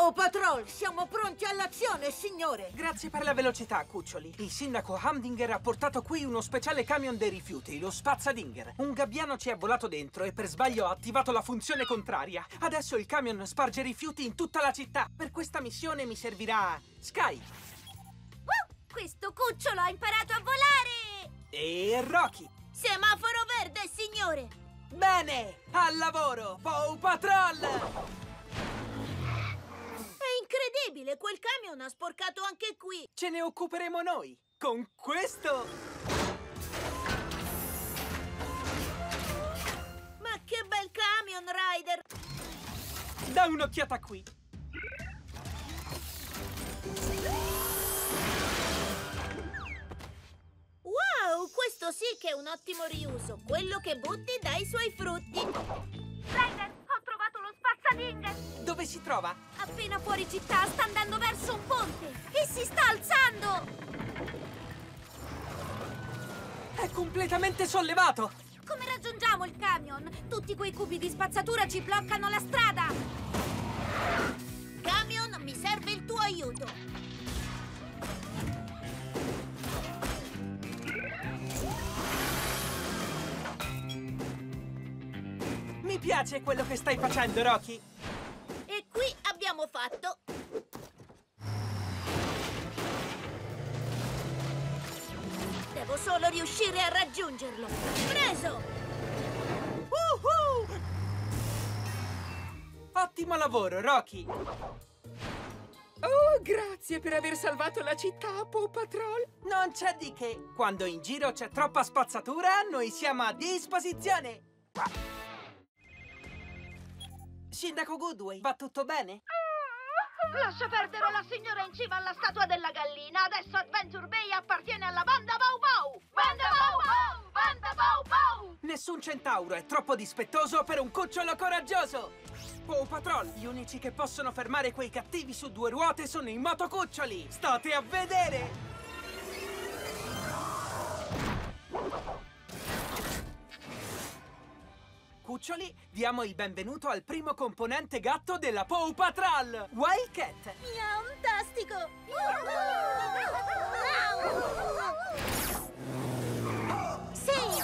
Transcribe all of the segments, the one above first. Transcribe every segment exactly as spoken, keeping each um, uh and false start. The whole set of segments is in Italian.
Paw Patrol, siamo pronti all'azione, signore! Grazie per la velocità, cuccioli. Il sindaco Humdinger ha portato qui uno speciale camion dei rifiuti, lo Spazzadinger. Un gabbiano ci è volato dentro e per sbaglio ha attivato la funzione contraria. Adesso il camion sparge rifiuti in tutta la città. Per questa missione mi servirà Sky. Uh, questo cucciolo ha imparato a volare! E Rocky. Semaforo verde, signore! Bene, al lavoro, Paw Patrol! È incredibile, quel camion ha sporcato anche qui! Ce ne occuperemo noi, con questo! Ma che bel camion, Ryder! Da un'occhiata qui! Wow, questo sì che è un ottimo riuso! Quello che butti dà i suoi frutti! Ryder, ho trovato lo Spazzadinger! Dove si trova? Appena fuori città, sta andando verso un ponte e si sta alzando! È completamente sollevato! Come raggiungiamo il camion? Tutti quei cubi di spazzatura ci bloccano la strada! Camion, mi serve il tuo aiuto! Mi piace quello che stai facendo, Rocky! E qui abbiamo fatto... Devo solo riuscire a raggiungerlo! Preso! Uh-huh! Ottimo lavoro, Rocky! Oh, grazie per aver salvato la città, Paw Patrol! Non c'è di che! Quando in giro c'è troppa spazzatura, noi siamo a disposizione! Sindaco Goodway, va tutto bene? Lascia perdere la signora in cima alla statua della gallina. Adesso Adventure Bay appartiene alla banda Bow Bow! Banda Bow Bow! Banda Bow Bow! Nessun centauro è troppo dispettoso per un cucciolo coraggioso! Paw Patrol, gli unici che possono fermare quei cattivi su due ruote sono i motocuccioli! State a vedere! Cuccioli, diamo il benvenuto al primo componente gatto della Paw Patrol, Wildcat! Fantastico! Sì!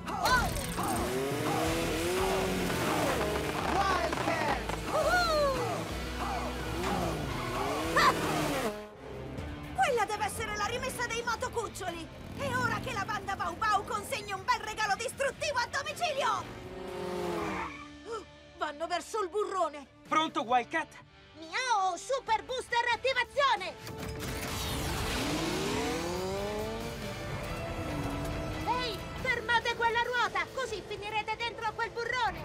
Quella deve essere la rimessa dei motocuccioli! È ora che la banda Bow Bow consegni un bel regalo distruttivo a domicilio! Vanno verso il burrone! Pronto, Wildcat? Miao! Super Booster attivazione! Ehi, fermate quella ruota, così finirete dentro a quel burrone!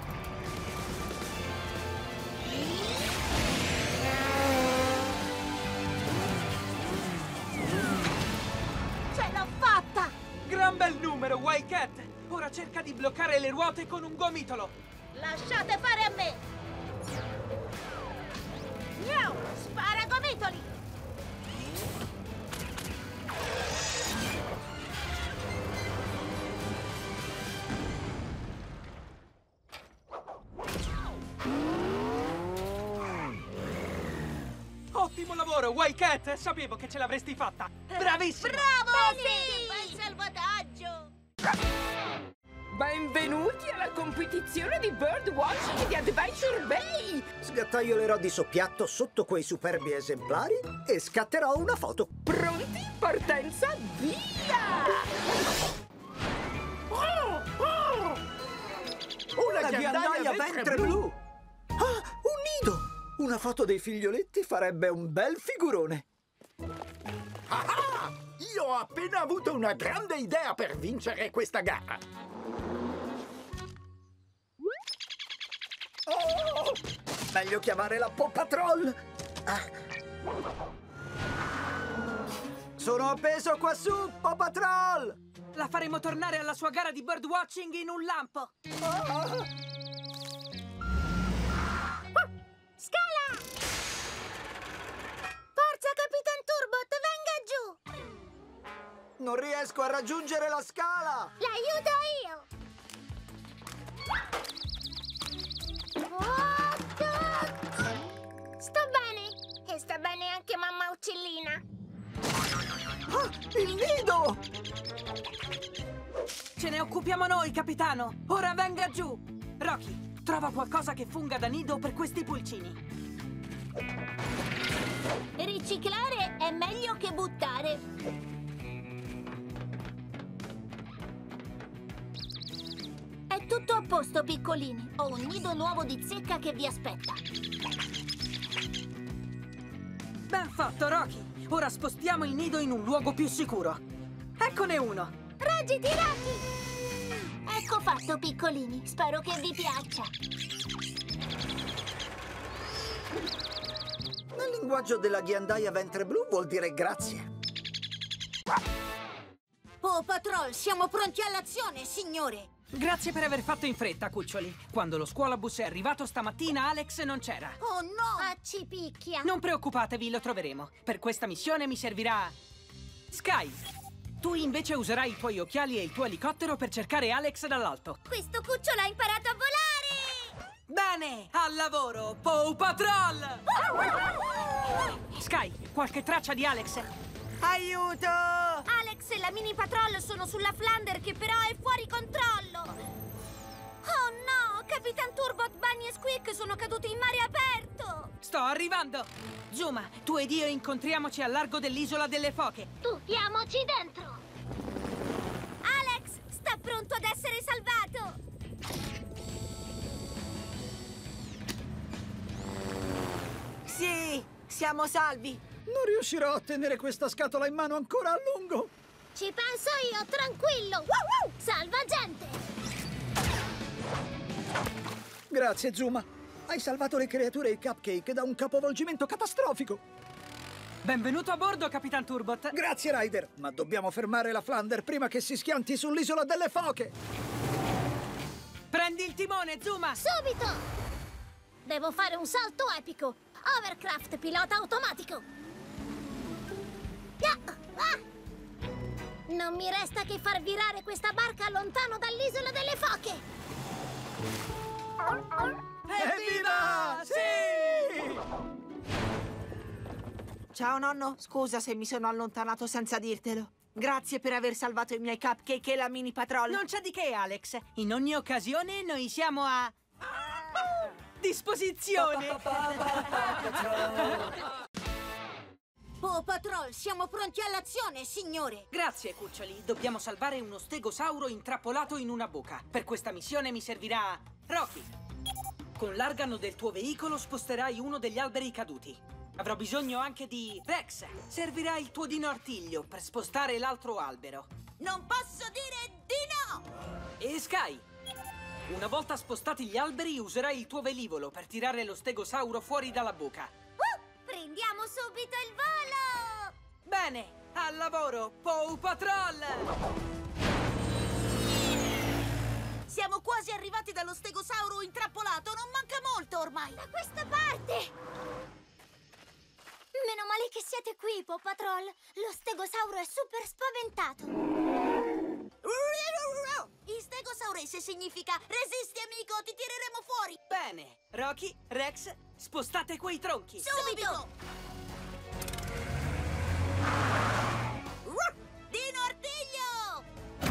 Ce l'ho fatta! Gran bel numero, Wildcat! Ora cerca di bloccare le ruote con un gomitolo! Lasciate fare a me! Miau! Spara gomitoli! Ottimo lavoro, Wildcat! Sapevo che ce l'avresti fatta! Bravissimo! Bravo! Sì! Bel salvataggio! Benvenuti alla competizione di birdwatching di Adventure Bay! Sgattaiolerò di soppiatto sotto quei superbi esemplari e scatterò una foto. Pronti? Partenza, via! Una ghiandaia ventre blu! Ah, un nido! Una foto dei figlioletti farebbe un bel figurone. Ah! Io ho appena avuto una grande idea per vincere questa gara! Oh! Meglio chiamare la Paw Patrol! Ah. Sono appeso qua su, Paw Patrol! La faremo tornare alla sua gara di birdwatching in un lampo! Oh! Scala! Forza, Capitan Turbot, venga giù! Non riesco a raggiungere la scala! L'aiuto io! Oh, oh. Sto bene! Il nido! Ce ne occupiamo noi, capitano! Ora venga giù! Rocky, trova qualcosa che funga da nido per questi pulcini. Riciclare è meglio che buttare. È tutto a posto, piccolini. Ho un nido nuovo di zecca che vi aspetta. Ben fatto, Rocky! Ora spostiamo il nido in un luogo più sicuro. Eccone uno! Reggiti, Rocky! Ecco fatto, piccolini. Spero che vi piaccia. Nel linguaggio della ghiandaia ventre blu vuol dire grazie. Oh, Patrol, siamo pronti all'azione, signore! Grazie per aver fatto in fretta, cuccioli. Quando lo scuolabus è arrivato stamattina, Alex non c'era. Oh, no! Ah, ci picchia. Non preoccupatevi, lo troveremo. Per questa missione mi servirà... Sky! Tu invece userai i tuoi occhiali e il tuo elicottero per cercare Alex dall'alto. Questo cucciolo ha imparato a volare! Bene! Al lavoro, Paw Patrol! Sky, qualche traccia di Alex? Aiuto! Alex e la mini patrol sono sulla Flounder che però è fuori controllo! Oh no! Capitan Turbot, Bunny e Squeak sono caduti in mare aperto! Sto arrivando! Zuma, tu ed io incontriamoci al largo dell'isola delle foche. Tuffiamoci dentro! Alex, sta pronto ad essere salvato! Sì, siamo salvi! Non riuscirò a tenere questa scatola in mano ancora a lungo. Ci penso io, tranquillo! Salva gente! Grazie, Zuma. Hai salvato le creature e i cupcake da un capovolgimento catastrofico. Benvenuto a bordo, Capitan Turbot. Grazie, Ryder. Ma dobbiamo fermare la Flounder prima che si schianti sull'isola delle foche. Prendi il timone, Zuma! Subito! Devo fare un salto epico! Overcraft pilota automatico! Ah, ah. Non mi resta che far virare questa barca lontano dall'isola delle foche! Evviva! Sì! Ciao, nonno. Scusa se mi sono allontanato senza dirtelo. Grazie per aver salvato i miei cupcake e la mini patrol. Non c'è di che, Alex. In ogni occasione noi siamo a... disposizione! Oh, Patrol, siamo pronti all'azione, signore! Grazie, cuccioli. Dobbiamo salvare uno stegosauro intrappolato in una buca. Per questa missione mi servirà... Rocky. Con l'argano del tuo veicolo sposterai uno degli alberi caduti. Avrò bisogno anche di... Rex, servirà il tuo dino artiglio per spostare l'altro albero. Non posso dire di no! E Sky, una volta spostati gli alberi userai il tuo velivolo per tirare lo stegosauro fuori dalla buca. Uh, prendiamo subito il volo! Bene, al lavoro, Paw Patrol! Siamo quasi arrivati dallo stegosauro intrappolato, non manca molto ormai! Da questa parte! Meno male che siete qui, Paw Patrol. Lo stegosauro è super spaventato. In stegosaurese significa resisti, amico, ti tireremo fuori! Bene, Rocky, Rex, spostate quei tronchi. Subito! Dino artiglio!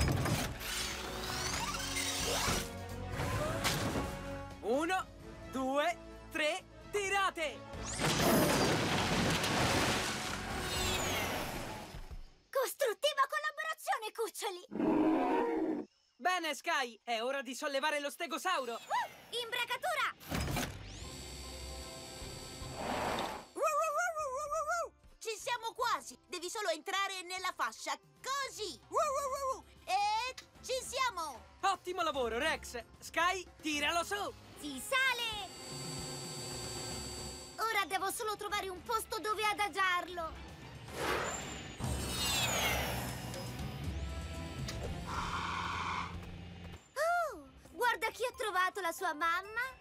Uno, due, tre, tirate! Costruttiva collaborazione, cuccioli! Bene, Sky, è ora di sollevare lo stegosauro. Uh, imbracatura! Ci siamo quasi! Devi solo entrare nella fascia, così! E ci siamo! Ottimo lavoro, Rex. Sky, tiralo su! Si sale! Ora devo solo trovare un posto dove adagiarlo. Oh, guarda chi ha trovato la sua mamma!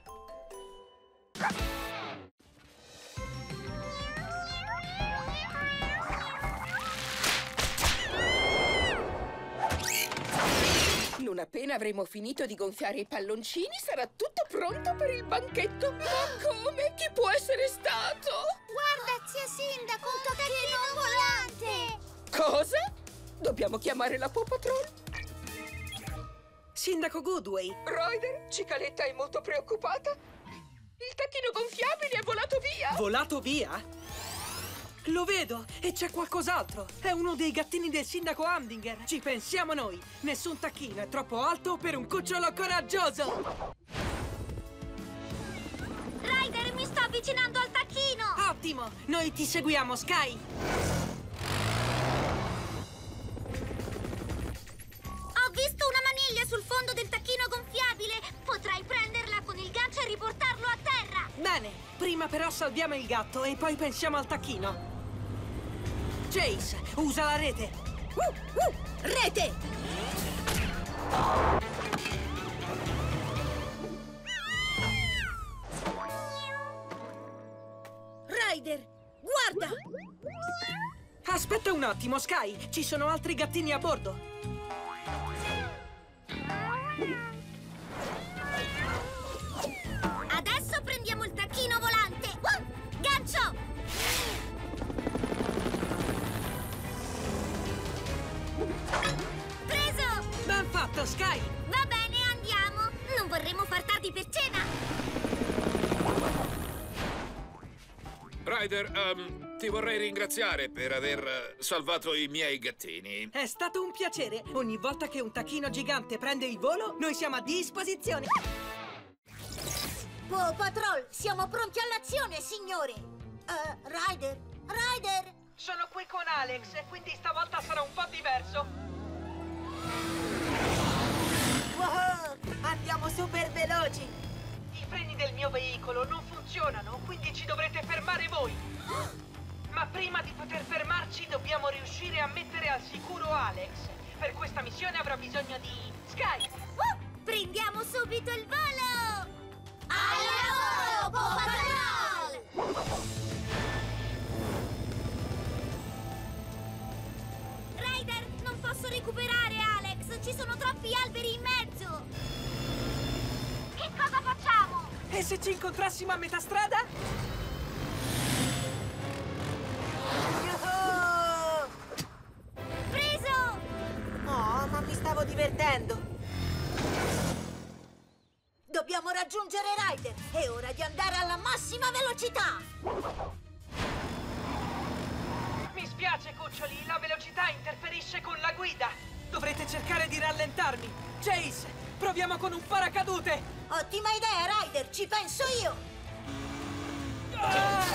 Non appena avremo finito di gonfiare i palloncini, sarà tutto pronto per il banchetto. Ma come? Chi può essere stato? Guarda, zia Sindaco, un tocchino volante! Cosa? Dobbiamo chiamare la Paw Patrol. Sindaco Goodway! Ryder, Cicaletta è molto preoccupata. Il tacchino gonfiabile è volato via. Volato via? Lo vedo! E c'è qualcos'altro! È uno dei gattini del sindaco Hamdinger! Ci pensiamo noi! Nessun tacchino è troppo alto per un cucciolo coraggioso! Ryder, mi sto avvicinando al tacchino! Ottimo! Noi ti seguiamo, Sky! Ho visto una maniglia sul fondo del tacchino gonfiabile! Potrai prenderla con il gancio e riportarlo a terra! Bene! Prima però salviamo il gatto e poi pensiamo al tacchino! Chase, usa la rete! Uh, uh, rete! Ryder, guarda! Aspetta un attimo, Sky! Ci sono altri gattini a bordo! Adesso prendiamo il tacchino volante! Uh, gancio! Preso! Ben fatto, Sky! Va bene, andiamo! Non vorremmo far tardi per cena! Ryder, um, ti vorrei ringraziare per aver uh, salvato i miei gattini. È stato un piacere! Ogni volta che un tacchino gigante prende il volo, noi siamo a disposizione! Paw Patrol, siamo pronti all'azione, signore! Uh, Ryder, Ryder! Sono qui con Alex e quindi stavolta sarà un po' diverso! Wow, andiamo super veloci! I freni del mio veicolo non funzionano, quindi ci dovrete fermare voi! Ma prima di poter fermarci dobbiamo riuscire a mettere al sicuro Alex. Per questa missione avrà bisogno di Sky! Uh, prendiamo subito il volo! Al lavoro, Paw Patrol! Ryder, non posso recuperare Alex! Ci sono troppi alberi in mezzo! Che cosa facciamo? E se ci incontrassimo a metà strada? Yuhu! Preso! Oh, ma mi stavo divertendo! Dobbiamo raggiungere Ryder! È ora di andare alla massima velocità! Mi spiace, cuccioli, la velocità interferisce con la guida! Dovrete cercare di rallentarmi! Chase, proviamo con un paracadute! Ottima idea, Ryder! Ci penso io! Ah!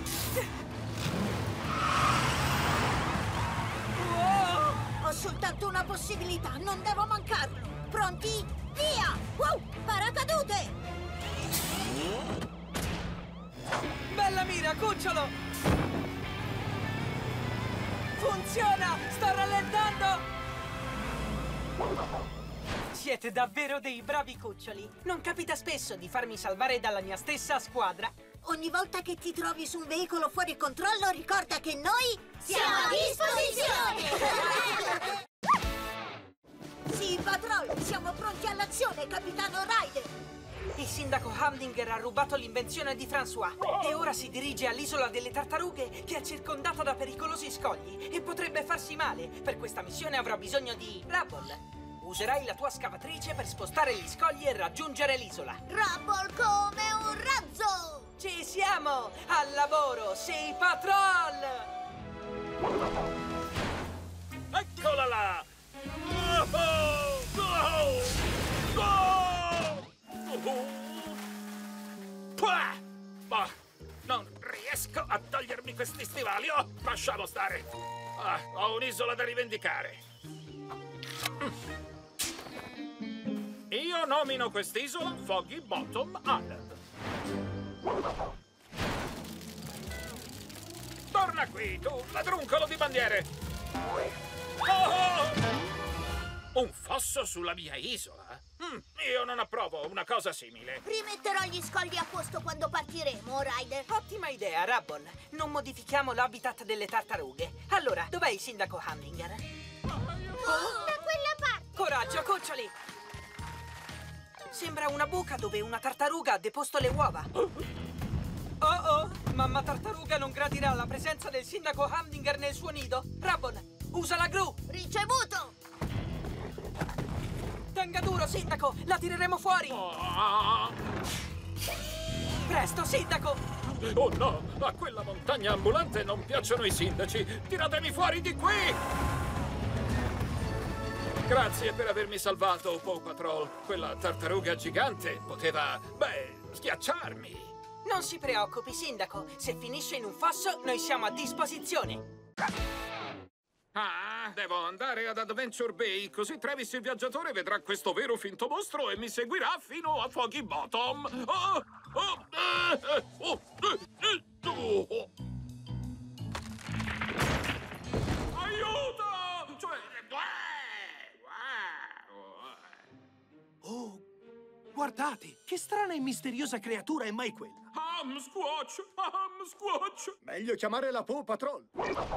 Wow! Ho soltanto una possibilità, non devo mancarlo! Pronti? Via! Wow! Paracadute! Bella mira, cucciolo! Funziona! Sto rallentando! Siete davvero dei bravi cuccioli! Non capita spesso di farmi salvare dalla mia stessa squadra! Ogni volta che ti trovi su un veicolo fuori controllo, ricorda che noi Siamo a disposizione! Sì, Patrol, siamo pronti all'azione, capitano Ryder! Il sindaco Hamdinger ha rubato l'invenzione di François e ora si dirige all'isola delle tartarughe che è circondata da pericolosi scogli e potrebbe farsi male. Per questa missione avrà bisogno di Rubble. Userai la tua scavatrice per spostare gli scogli e raggiungere l'isola. Rubble come un razzo! Ci siamo! Al lavoro, Sea Patrol! Eccola là! Oh, oh, oh, oh. Pua! Ma non riesco a togliermi questi stivali. Oh, lasciamo stare. Ah, ho un'isola da rivendicare. Io nomino quest'isola Foggy Bottom Island. Torna qui, tu ladruncolo di bandiere! Oh! Un fosso sulla mia isola? Mm, io non approvo una cosa simile. Rimetterò gli scogli a posto quando partiremo, Ryder. Ottima idea, Rubble. Non modifichiamo l'habitat delle tartarughe. Allora, dov'è il sindaco Hamdinger? Da quella parte! Coraggio, cuccioli! Sembra una buca dove una tartaruga ha deposto le uova. Oh oh! Mamma tartaruga non gradirà la presenza del sindaco Hamdinger nel suo nido. Rubble, Usa la gru! Ricevuto! Tenga duro, Sindaco! La tireremo fuori! Oh, Presto, Sindaco! oh no! A quella montagna ambulante non piacciono i sindaci! Tiratemi fuori di qui! Grazie per avermi salvato, Paw Patrol. Quella tartaruga gigante poteva, beh, schiacciarmi. Non si preoccupi, Sindaco. Se finisce in un fosso, noi siamo a disposizione. Ah, devo andare ad Adventure Bay, così Travis il viaggiatore vedrà questo vero finto mostro e mi seguirà fino a Foggy Bottom. Oh, oh, eh, oh, eh, eh, oh. Aiuto! Cioè... Oh, guardate, che strana e misteriosa creatura è mai quella? Ham Squatch! Ham Squatch! Meglio chiamare la Paw Patrol.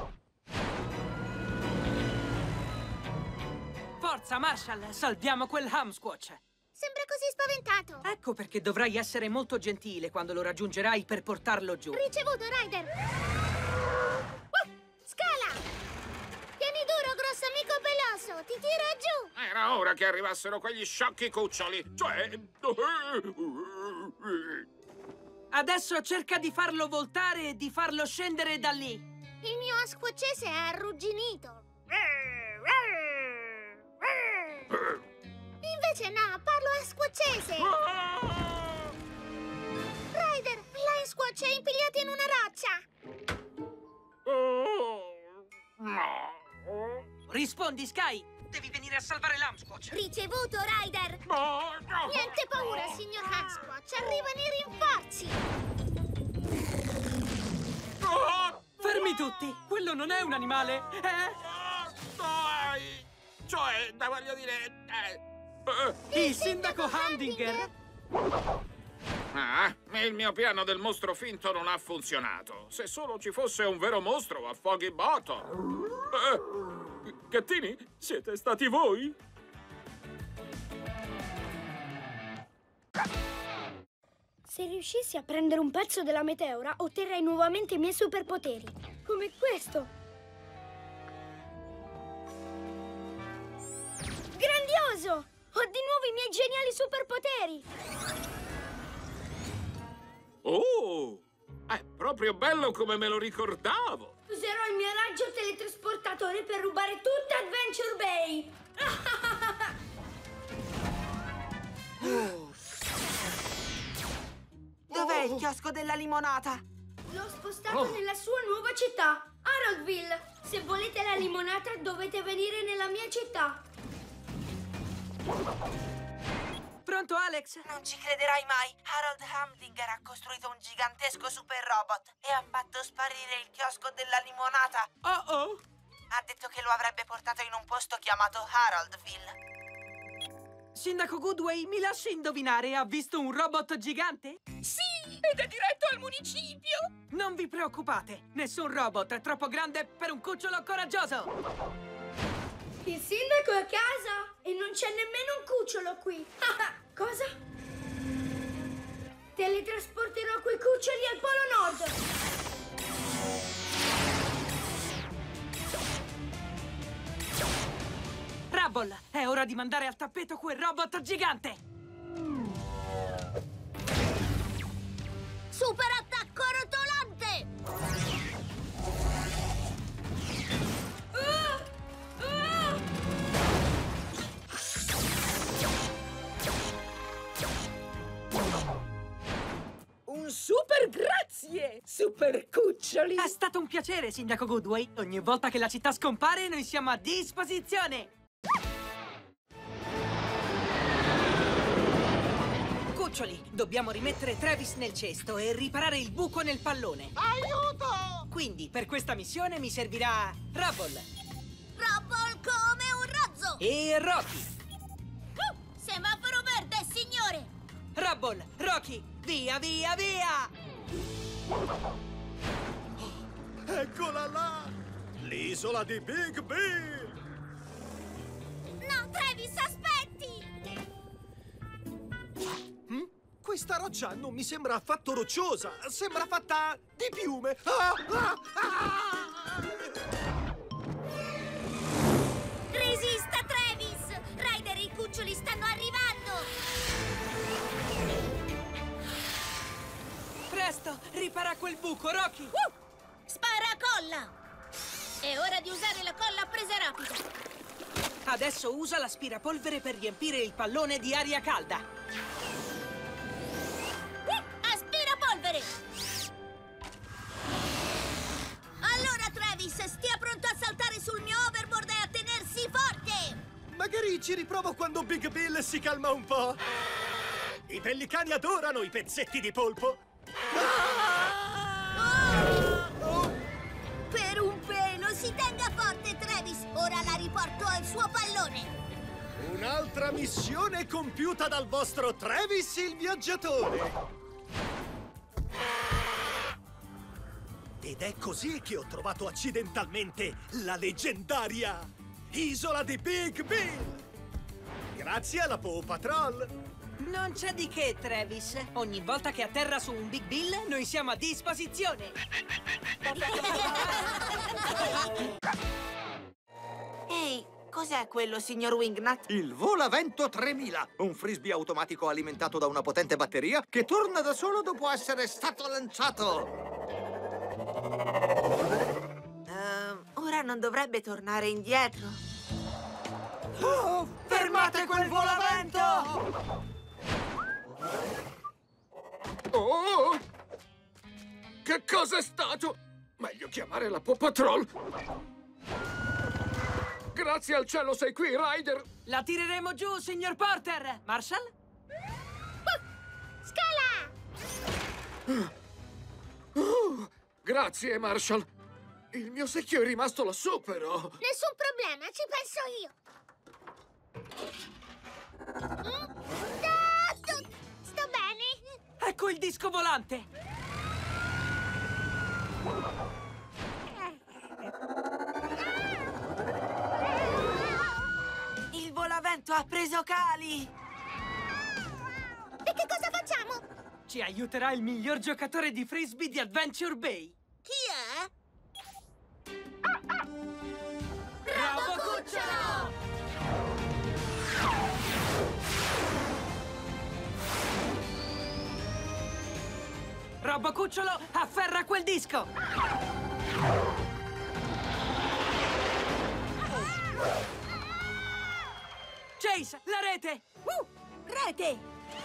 Forza, Marshall, salviamo quel Hamsquatch. Sembra così spaventato. Ecco perché dovrai essere molto gentile quando lo raggiungerai per portarlo giù. Ricevuto, Ryder. Uh, scala! Tieni duro, grosso amico peloso. Ti tiro giù. Era ora che arrivassero quegli sciocchi cuccioli. Cioè... Adesso cerca di farlo voltare e di farlo scendere da lì. Il mio asquacese è arrugginito. Invece no, parlo asquacese. Ryder, la Squatch è impigliata in una roccia. Rispondi, Sky. Devi venire a salvare l'Hamsquatch. Ricevuto, Ryder. Niente paura, signor Hamsquatch. Arrivano i rinforzi. Fermi tutti. Quello non è un animale, eh? Dai! Cioè, da voglio dire... Eh. Il sindaco Hamdinger. Ah, il mio piano del mostro finto non ha funzionato. Se solo ci fosse un vero mostro a Foggy Bottom. Eh, gattini, siete stati voi? Se riuscissi a prendere un pezzo della meteora, otterrei nuovamente i miei superpoteri. Come questo. Grandioso! Ho di nuovo i miei geniali superpoteri! Oh! È proprio bello come me lo ricordavo! Userò il mio raggio teletrasportatore per rubare tutta Adventure Bay! Dov'è il chiosco della limonata? L'ho spostato nella sua nuova città, Haroldville! Se volete la limonata, dovete venire nella mia città! Pronto, Alex? Non ci crederai mai. Harold Hamdinger ha costruito un gigantesco super robot e ha fatto sparire il chiosco della limonata. Oh oh! Ha detto che lo avrebbe portato in un posto chiamato Haroldville. Sindaco Goodway, mi lasci indovinare, ha visto un robot gigante? Sì, ed è diretto al municipio. Non vi preoccupate, nessun robot è troppo grande per un cucciolo coraggioso. Il sindaco è a casa e non c'è nemmeno un cucciolo qui. Cosa? Teletrasporterò quei cuccioli al Polo Nord. Rubble, è ora di mandare al tappeto quel robot gigante. Super attacco rotolante! Un super grazie, super cuccioli! È stato un piacere, Sindaco Goodway. Ogni volta che la città scompare, noi siamo a disposizione. Cuccioli, dobbiamo rimettere Travis nel cesto e riparare il buco nel pallone. Aiuto! Quindi, per questa missione mi servirà Rubble Rubble come un razzo! e Rocky. Uh, semaforo verde, signore! Rubble, Rocky, via, via, via! Eccola là! L'isola di Big Bill! No, Travis, aspetti! Hm? Questa roccia non mi sembra affatto rocciosa. Sembra fatta di piume. Ah, ah, ah! Perfetto! Ripara quel buco, Rocky! Uh! Spara a colla! È ora di usare la colla a presa rapida. Adesso usa l'aspirapolvere per riempire il pallone di aria calda. Uh! Aspirapolvere! Allora, Travis, stia pronto a saltare sul mio overboard e a tenersi forte! Magari ci riprovo quando Big Bill si calma un po'. I pellicani adorano i pezzetti di polpo. Oh! Per un pelo, si tenga forte, Travis! Ora la riporto al suo pallone! Un'altra missione compiuta dal vostro Travis il viaggiatore! Ed è così che ho trovato accidentalmente la leggendaria Isola di Big Bill! Grazie alla Paw Patrol! Non c'è di che, Travis. Ogni volta che atterra su un Big Bill, noi siamo a disposizione. Ehi, cos'è quello, signor Wingnut? Il Volavento tremila, un frisbee automatico alimentato da una potente batteria che torna da solo dopo essere stato lanciato. Uh, ora non dovrebbe tornare indietro. Oh, fermate quel volavento! Oh! Che cosa è stato? Meglio chiamare la Paw Patrol. Grazie al cielo sei qui, Ryder. La tireremo giù, signor Porter. Marshall? Scala! Oh, grazie, Marshall. Il mio secchio è rimasto lassù, però. Nessun problema, ci penso io. Mm? Ah, sto, sto bene. Ecco il disco volante. Il volavento ha preso Cali! E che cosa facciamo? Ci aiuterà il miglior giocatore di frisbee di Adventure Bay. Chi è? Robocucciolo! Robocucciolo, afferra quel disco! Chase, la rete! Uh, rete!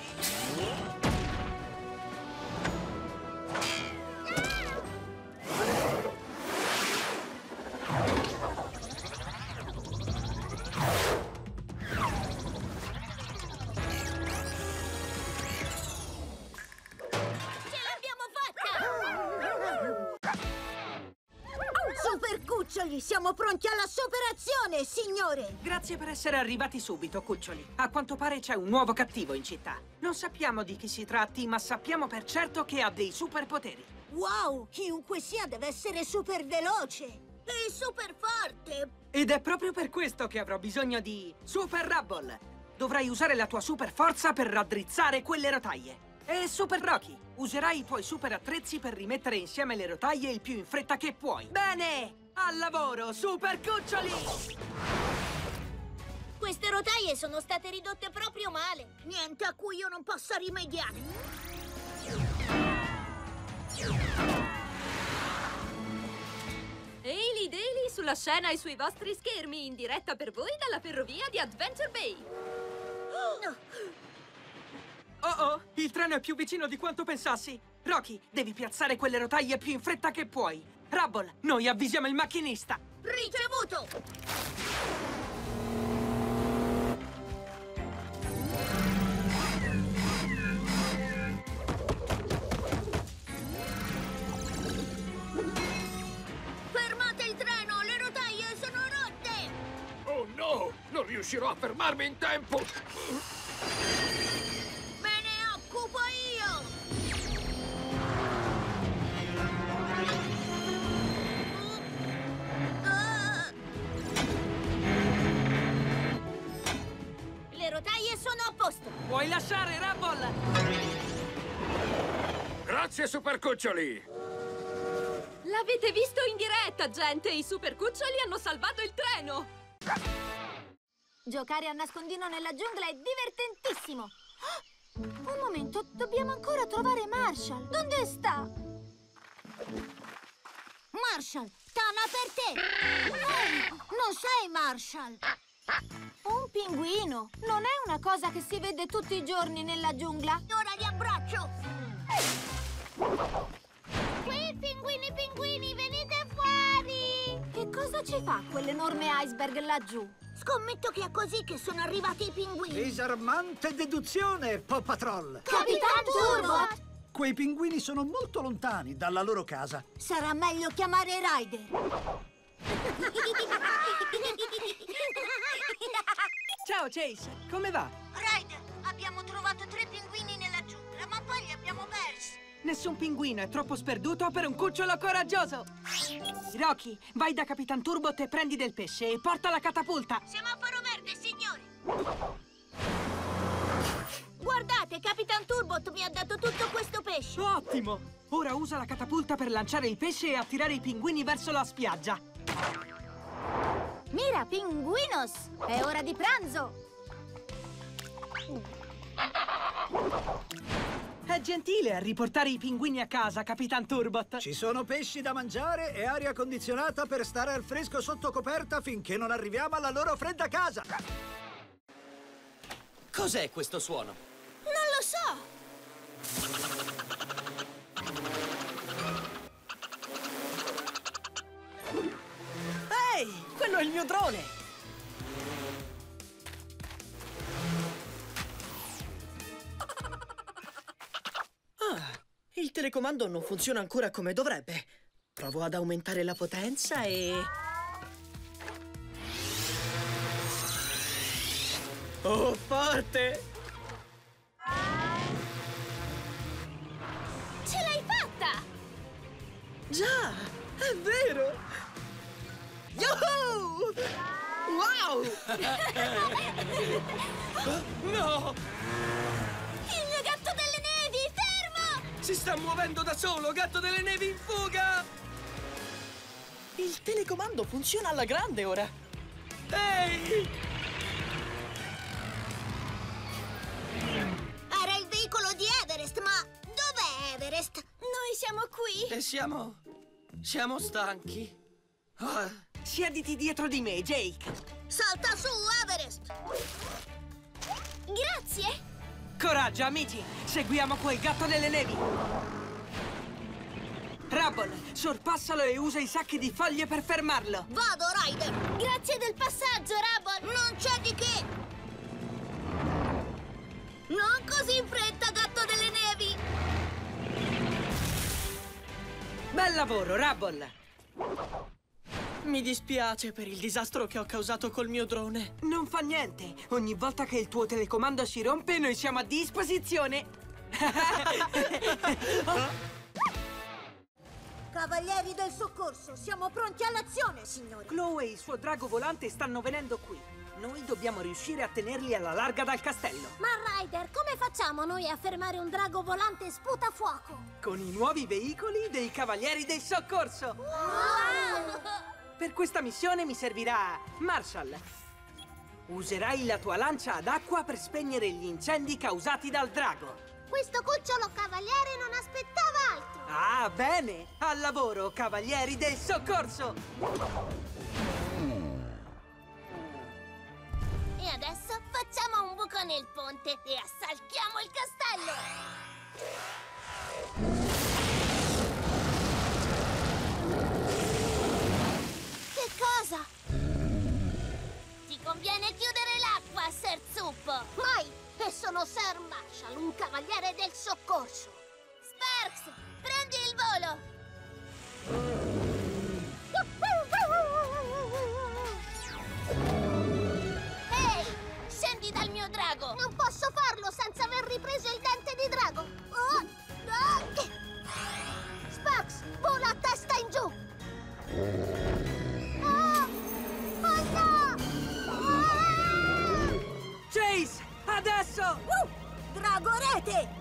Super Cuccioli, siamo pronti alla superazione, signore! Grazie per essere arrivati subito, Cuccioli. A quanto pare c'è un nuovo cattivo in città. Non sappiamo di chi si tratti, ma sappiamo per certo che ha dei superpoteri. Wow, chiunque sia deve essere super veloce e super forte! Ed è proprio per questo che avrò bisogno di Super Rubble. Dovrai usare la tua super forza per raddrizzare quelle rotaie. E Super Rocky, userai i tuoi super attrezzi per rimettere insieme le rotaie il più in fretta che puoi. Bene! Al lavoro, Super Cuccioli! Queste rotaie sono state ridotte proprio male. Niente a cui io non possa rimediare. Hailey Daily sulla scena e sui vostri schermi, in diretta per voi dalla ferrovia di Adventure Bay. No. Oh oh, il treno è più vicino di quanto pensassi. Rocky, devi piazzare quelle rotaie più in fretta che puoi. Rubble, noi avvisiamo il macchinista. Ricevuto! Fermate il treno, le rotaie sono rotte! Oh no, non riuscirò a fermarmi in tempo. Occupo io! Le rotaie sono a posto! Puoi lasciare, Rubble! Grazie, Super Cuccioli! L'avete visto in diretta, gente! I Super Cuccioli hanno salvato il treno! Giocare a nascondino nella giungla è divertentissimo! Un momento, dobbiamo ancora trovare Marshall. Dove sta? Marshall, tana per te! Ehi, non sei Marshall! Un pinguino! Non è una cosa che si vede tutti i giorni nella giungla? Ora li abbraccio! Qui, pinguini, pinguini, venite fuori! Che cosa ci fa quell'enorme iceberg laggiù? Scommetto che è così che sono arrivati i pinguini! Disarmante deduzione, Paw Patrol! Capitan Turbo! Quei pinguini sono molto lontani dalla loro casa. Sarà meglio chiamare Ryder. Ciao Chase, come va? Ryder, abbiamo trovato tre pinguini nella giungla, ma poi li abbiamo persi. Nessun pinguino è troppo sperduto per un cucciolo coraggioso! Rocky, vai da Capitan Turbot e prendi del pesce e porta la catapulta! Semaforo verde, signore! Guardate, Capitan Turbot mi ha dato tutto questo pesce! Ottimo! Ora usa la catapulta per lanciare il pesce e attirare i pinguini verso la spiaggia. Mira, pinguinos! È ora di pranzo! È gentile a riportare i pinguini a casa, Capitan Turbot. Ci sono pesci da mangiare e aria condizionata per stare al fresco sotto coperta finché non arriviamo alla loro fredda casa. Cos'è questo suono? Non lo so! Ehi, quello è il mio drone! Ah, il telecomando non funziona ancora come dovrebbe. Provo ad aumentare la potenza e... Oh, forte! Ce l'hai fatta! Già, è vero! Yahoo! Wow! No! Il mio gatto delle nevi, fermo! Si sta muovendo da solo, gatto delle nevi in fuga! Il telecomando funziona alla grande ora! Ehi! Era il veicolo di Everest, ma dov'è Everest? Noi siamo qui! E siamo... siamo stanchi. Ah. Siediti dietro di me, Jake! Salta su, Everest! Grazie! Coraggio, amici! Seguiamo quel gatto delle nevi! Rubble, sorpassalo e usa i sacchi di foglie per fermarlo! Vado, Ryder! Grazie del passaggio, Rubble! Non c'è di che! Non così in fretta, gatto delle nevi! Bel lavoro, Rubble! Mi dispiace per il disastro che ho causato col mio drone. Non fa niente. Ogni volta che il tuo telecomando si rompe, noi siamo a disposizione. Cavalieri del soccorso, siamo pronti all'azione, signori. Chloe e il suo drago volante stanno venendo qui. Noi dobbiamo riuscire a tenerli alla larga dal castello. Ma Ryder, come facciamo noi a fermare un drago volante sputafuoco? Con i nuovi veicoli dei Cavalieri del Soccorso. Wow! Per questa missione mi servirà Marshall. Userai la tua lancia ad acqua per spegnere gli incendi causati dal drago. Questo cucciolo cavaliere non aspettava altro. Ah, bene! Al lavoro, Cavalieri del Soccorso! E adesso facciamo un buco nel ponte e assalchiamo il castello! Che cosa? Ti conviene chiudere l'acqua, Sir Zuppo! Mai! E sono Sir Marshall, un cavaliere del soccorso! Sparks, prendi il volo! Ehi, scendi dal mio drago! Non posso farlo senza aver ripreso il dente di drago! Oh, oh. Sparks, vola a testa in giù! Oh, oh no! Oh. Chase, adesso! Uh, drago rete!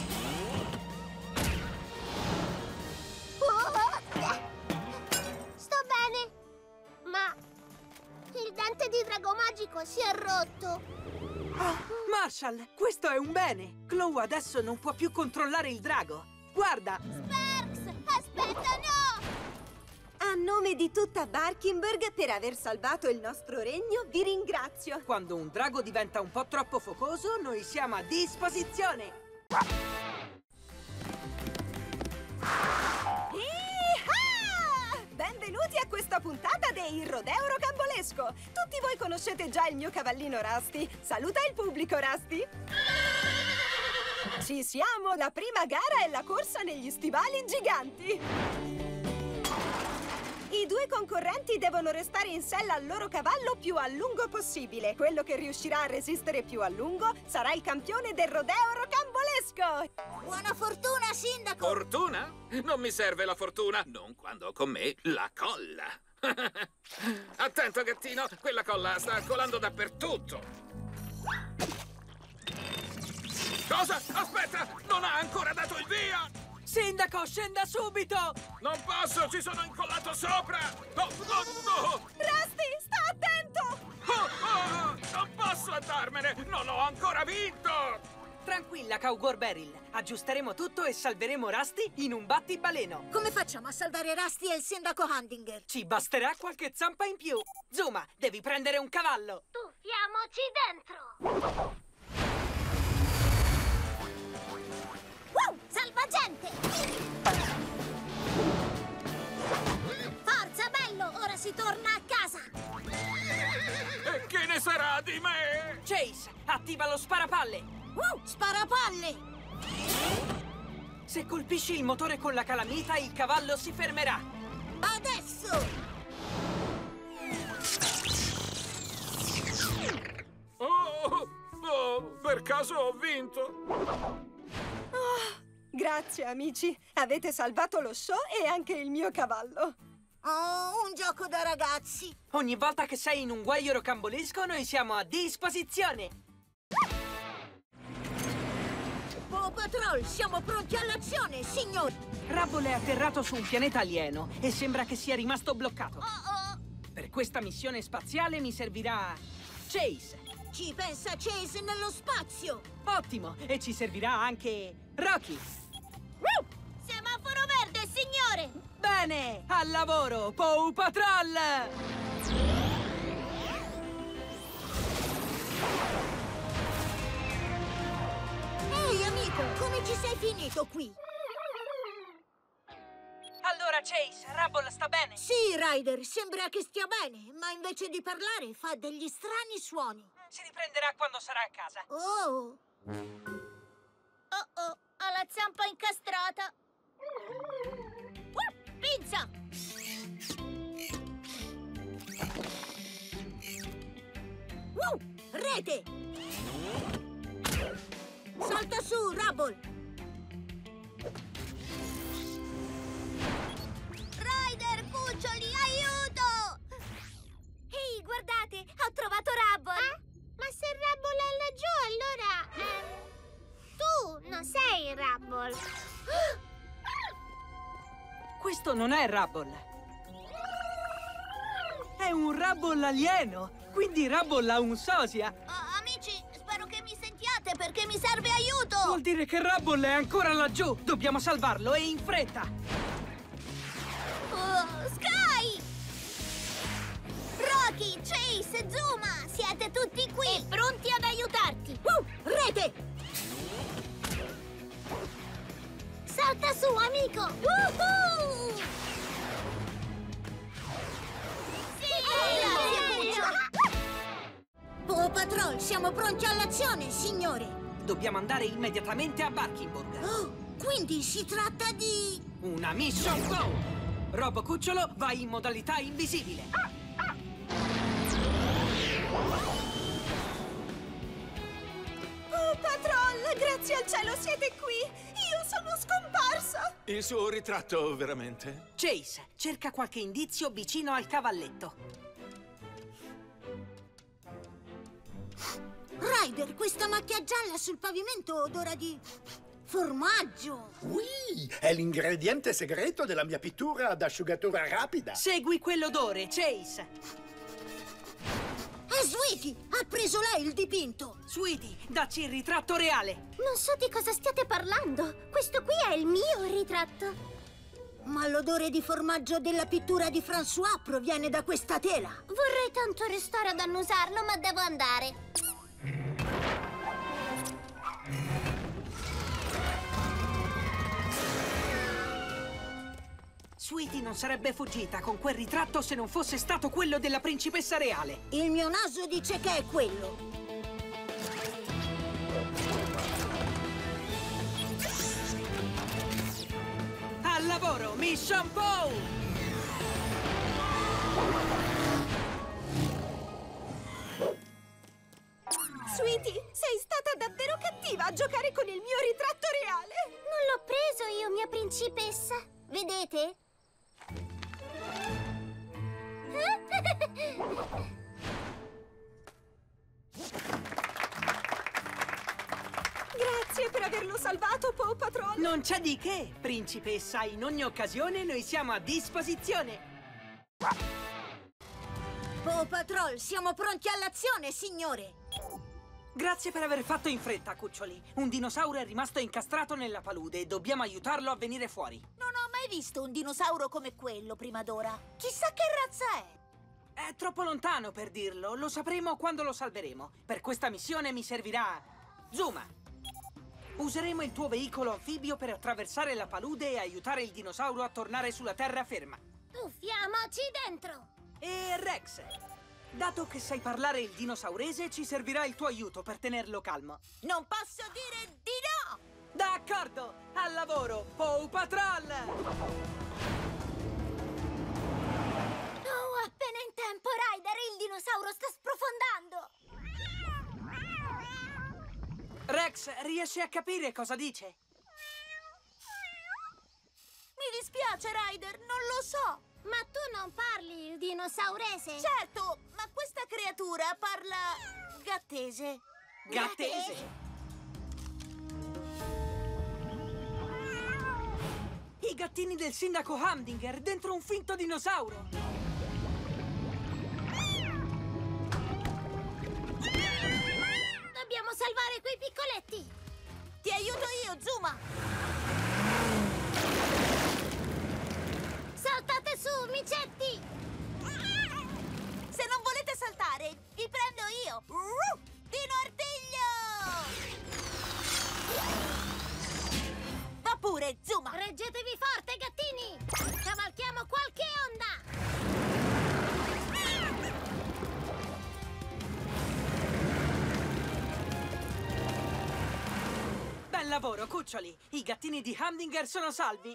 Sto bene, ma il dente di drago magico si è rotto. Oh, Marshall, questo è un bene! Chloe adesso non può più controllare il drago. Guarda! Sparks, aspetta, no! A nome di tutta Barkingburg, per aver salvato il nostro regno, vi ringrazio. Quando un drago diventa un po' troppo focoso, noi siamo a disposizione. Iha! Benvenuti a questa puntata del Rodeo Rocambolesco. Tutti voi conoscete già il mio cavallino Rusty. Saluta il pubblico, Rusty. Ci siamo! La prima gara è la corsa negli stivali giganti. I due concorrenti devono restare in sella al loro cavallo più a lungo possibile. Quello che riuscirà a resistere più a lungo sarà il campione del Rodeo Rocambolesco. Buona fortuna, sindaco! Fortuna? Non mi serve la fortuna, non quando ho con me la colla. Attento, gattino, quella colla sta colando dappertutto. Cosa? Aspetta, non ha ancora dato il via! Sindaco, scenda subito! Non posso, ci sono incollato sopra! No, no, no! Rusty, sta attento! Oh, oh, non posso andarmene! Non ho ancora vinto! Tranquilla, Cowgirl Beryl. Aggiusteremo tutto e salveremo Rusty in un battibaleno. Come facciamo a salvare Rusty e il sindaco Hamdinger? Ci basterà qualche zampa in più. Zuma, devi prendere un cavallo. Tuffiamoci dentro! Wow, salvagente! Forza, bello! Ora si torna a casa! E che ne sarà di me? Chase, attiva lo sparapalle! Wow, sparapalle! Se colpisci il motore con la calamita, il cavallo si fermerà! Adesso! Oh, oh, per caso ho vinto? Oh, grazie, amici. Avete salvato lo show e anche il mio cavallo. Oh, un gioco da ragazzi! Ogni volta che sei in un guaio rocambolesco, noi siamo a disposizione! Paw Patrol, siamo pronti all'azione, signori! Rubble è atterrato su un pianeta alieno e sembra che sia rimasto bloccato. Oh oh! Per questa missione spaziale mi servirà Chase. Ci pensa Chase nello spazio! Ottimo! E ci servirà anche Rocky. Uh! Semaforo verde, signore! Bene! Al lavoro, Paw Patrol! Ehi, amico, come ci sei finito qui? Allora, Chase, Rubble sta bene? Sì, Ryder, sembra che stia bene, ma invece di parlare fa degli strani suoni. Si riprenderà quando sarà a casa. Oh! Oh oh, ha la zampa incastrata. Uh, pinza! Uh, rete! Salta su, Rubble! Ryder, cuccioli, aiuto! Ehi, guardate, ho trovato Rubble! Ah? Ma se Rubble è laggiù, allora... Ehm, tu non sei Rubble! Questo non è Rubble. È un Rubble alieno. Quindi Rubble ha un sosia. Oh, amici, spero che mi sentiate perché mi serve aiuto! Vuol dire che Rubble è ancora laggiù. Dobbiamo salvarlo e in fretta. Oh, Sky! Rocky, Chase, Zuma, siete tutti qui! E pronti ad aiutarti! Uh, rete! Salta su, amico! Woohoo! Sì! Paw Patrol, siamo pronti all'azione, signore! Dobbiamo andare immediatamente a Barkingburg. Oh, quindi si tratta di... Una mission go! Robo Cucciolo, vai in modalità invisibile. Oh, Patrol, grazie al cielo siete qui! Io sono scomparsa! Il suo ritratto, veramente? Chase, cerca qualche indizio vicino al cavalletto. Ryder, questa macchia gialla sul pavimento odora di... formaggio! Ui, è l'ingrediente segreto della mia pittura ad asciugatura rapida. Segui quell'odore, Chase. È È Sweetie! Ha preso lei il dipinto! Sweetie, dacci il ritratto reale! Non so di cosa stiate parlando. Questo qui è il mio ritratto. Ma l'odore di formaggio della pittura di François proviene da questa tela. Vorrei tanto restare ad annusarlo, ma devo andare. Sweetie non sarebbe fuggita con quel ritratto se non fosse stato quello della principessa reale. Il mio naso dice che è quello. Al lavoro, Mission Pow! Sweetie, sei stata davvero cattiva a giocare con il mio ritratto reale! Non l'ho preso io, mia principessa. Vedete? Grazie per averlo salvato, Paw Patrol! Non c'è di che, principessa. In ogni occasione noi siamo a disposizione. Paw Patrol, siamo pronti all'azione, signore! Grazie per aver fatto in fretta, cuccioli. Un dinosauro è rimasto incastrato nella palude e dobbiamo aiutarlo a venire fuori. Non ho mai visto un dinosauro come quello prima d'ora. Chissà che razza è! È troppo lontano per dirlo. Lo sapremo quando lo salveremo. Per questa missione mi servirà Zuma. Useremo il tuo veicolo anfibio per attraversare la palude e aiutare il dinosauro a tornare sulla terra ferma. Tuffiamoci dentro! E Rex, dato che sai parlare il dinosaurese, ci servirà il tuo aiuto per tenerlo calmo. Non posso dire di no! D'accordo! Al lavoro, Paw Patrol! Oh, appena in tempo, Ryder! Il dinosauro sta sprofondando! Rex, riesci a capire cosa dice? Mi dispiace, Ryder, non lo so! Ma tu non parli il dinosaurese? Certo, ma questa creatura parla gattese. Gattese? I gattini del sindaco Hamdinger dentro un finto dinosauro! Dobbiamo salvare quei piccoletti! Ti aiuto io, Zuma! Saltate su, micetti! Se non volete saltare, vi prendo io! Dino Artiglio! Va pure, Zuma! Reggetevi forte, gattini! Cavalchiamo qualche onda! Bel lavoro, cuccioli! I gattini di Hamdinger sono salvi!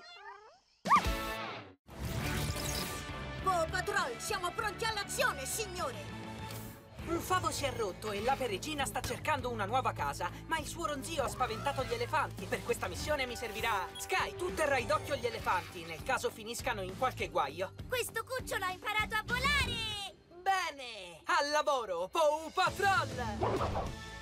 Paw Patrol, siamo pronti all'azione, signore! Un favo si è rotto e l'ape regina sta cercando una nuova casa, ma il suo ronzio ha spaventato gli elefanti. Per questa missione mi servirà Sky. Tu terrai d'occhio gli elefanti, nel caso finiscano in qualche guaio. Questo cucciolo ha imparato a volare! Bene! Al lavoro, Paw Patrol!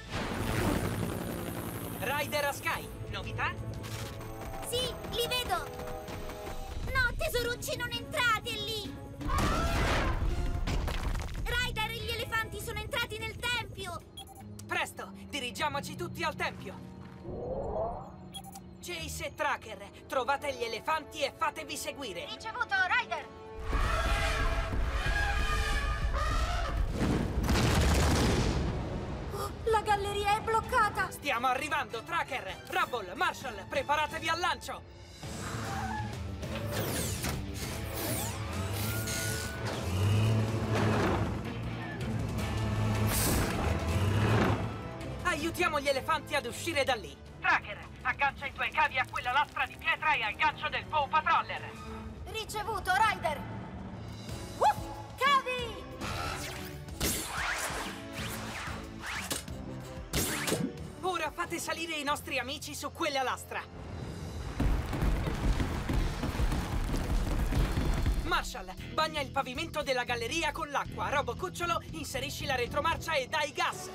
Ryder a Sky, novità? Sì, li vedo! No, tesorucci, non entrate lì! Ryder, gli elefanti sono entrati nel tempio! Presto, dirigiamoci tutti al tempio! Chase e Tracker, trovate gli elefanti e fatevi seguire! Ricevuto, Ryder! Oh, la galleria è bloccata! Stiamo arrivando, Tracker! Rubble, Marshall, preparatevi al lancio! Aiutiamo gli elefanti ad uscire da lì! Tracker, aggancia i tuoi cavi a quella lastra di pietra e al gancio del Paw Patroller! Ricevuto, Ryder! Uff, cavi! Ora fate salire i nostri amici su quella lastra! Marshall, bagna il pavimento della galleria con l'acqua. Robo Cucciolo, inserisci la retromarcia e dai gas!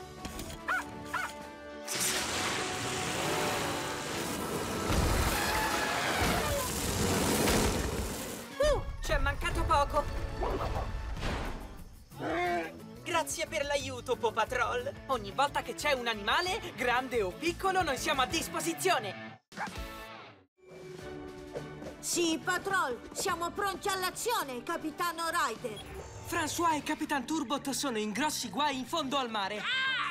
Uh, ci è mancato poco! Grazie per l'aiuto, Paw Patrol. Ogni volta che c'è un animale, grande o piccolo, noi siamo a disposizione. Sì, Patrol, siamo pronti all'azione, Capitano Ryder. François e Capitan Turbot sono in grossi guai in fondo al mare.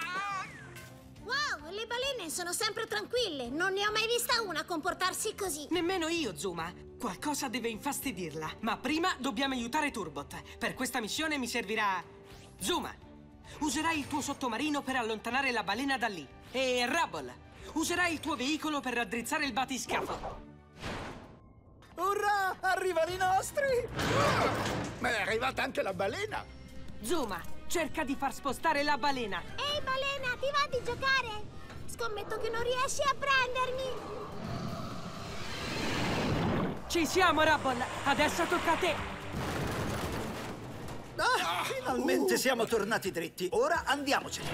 Wow, le balene sono sempre tranquille. Non ne ho mai vista una comportarsi così. Nemmeno io, Zuma. Qualcosa deve infastidirla. Ma prima dobbiamo aiutare Turbot. Per questa missione mi servirà... Zuma, userai il tuo sottomarino per allontanare la balena da lì. E Rubble, userai il tuo veicolo per raddrizzare il batiscafo. Urrà! Arrivano i nostri! Ma è arrivata anche la balena! Zuma, cerca di far spostare la balena. Ehi, balena, ti va di giocare? Scommetto che non riesci a prendermi. Ci siamo, Rubble. Adesso tocca a te. Ah, finalmente siamo tornati dritti. Ora andiamocene.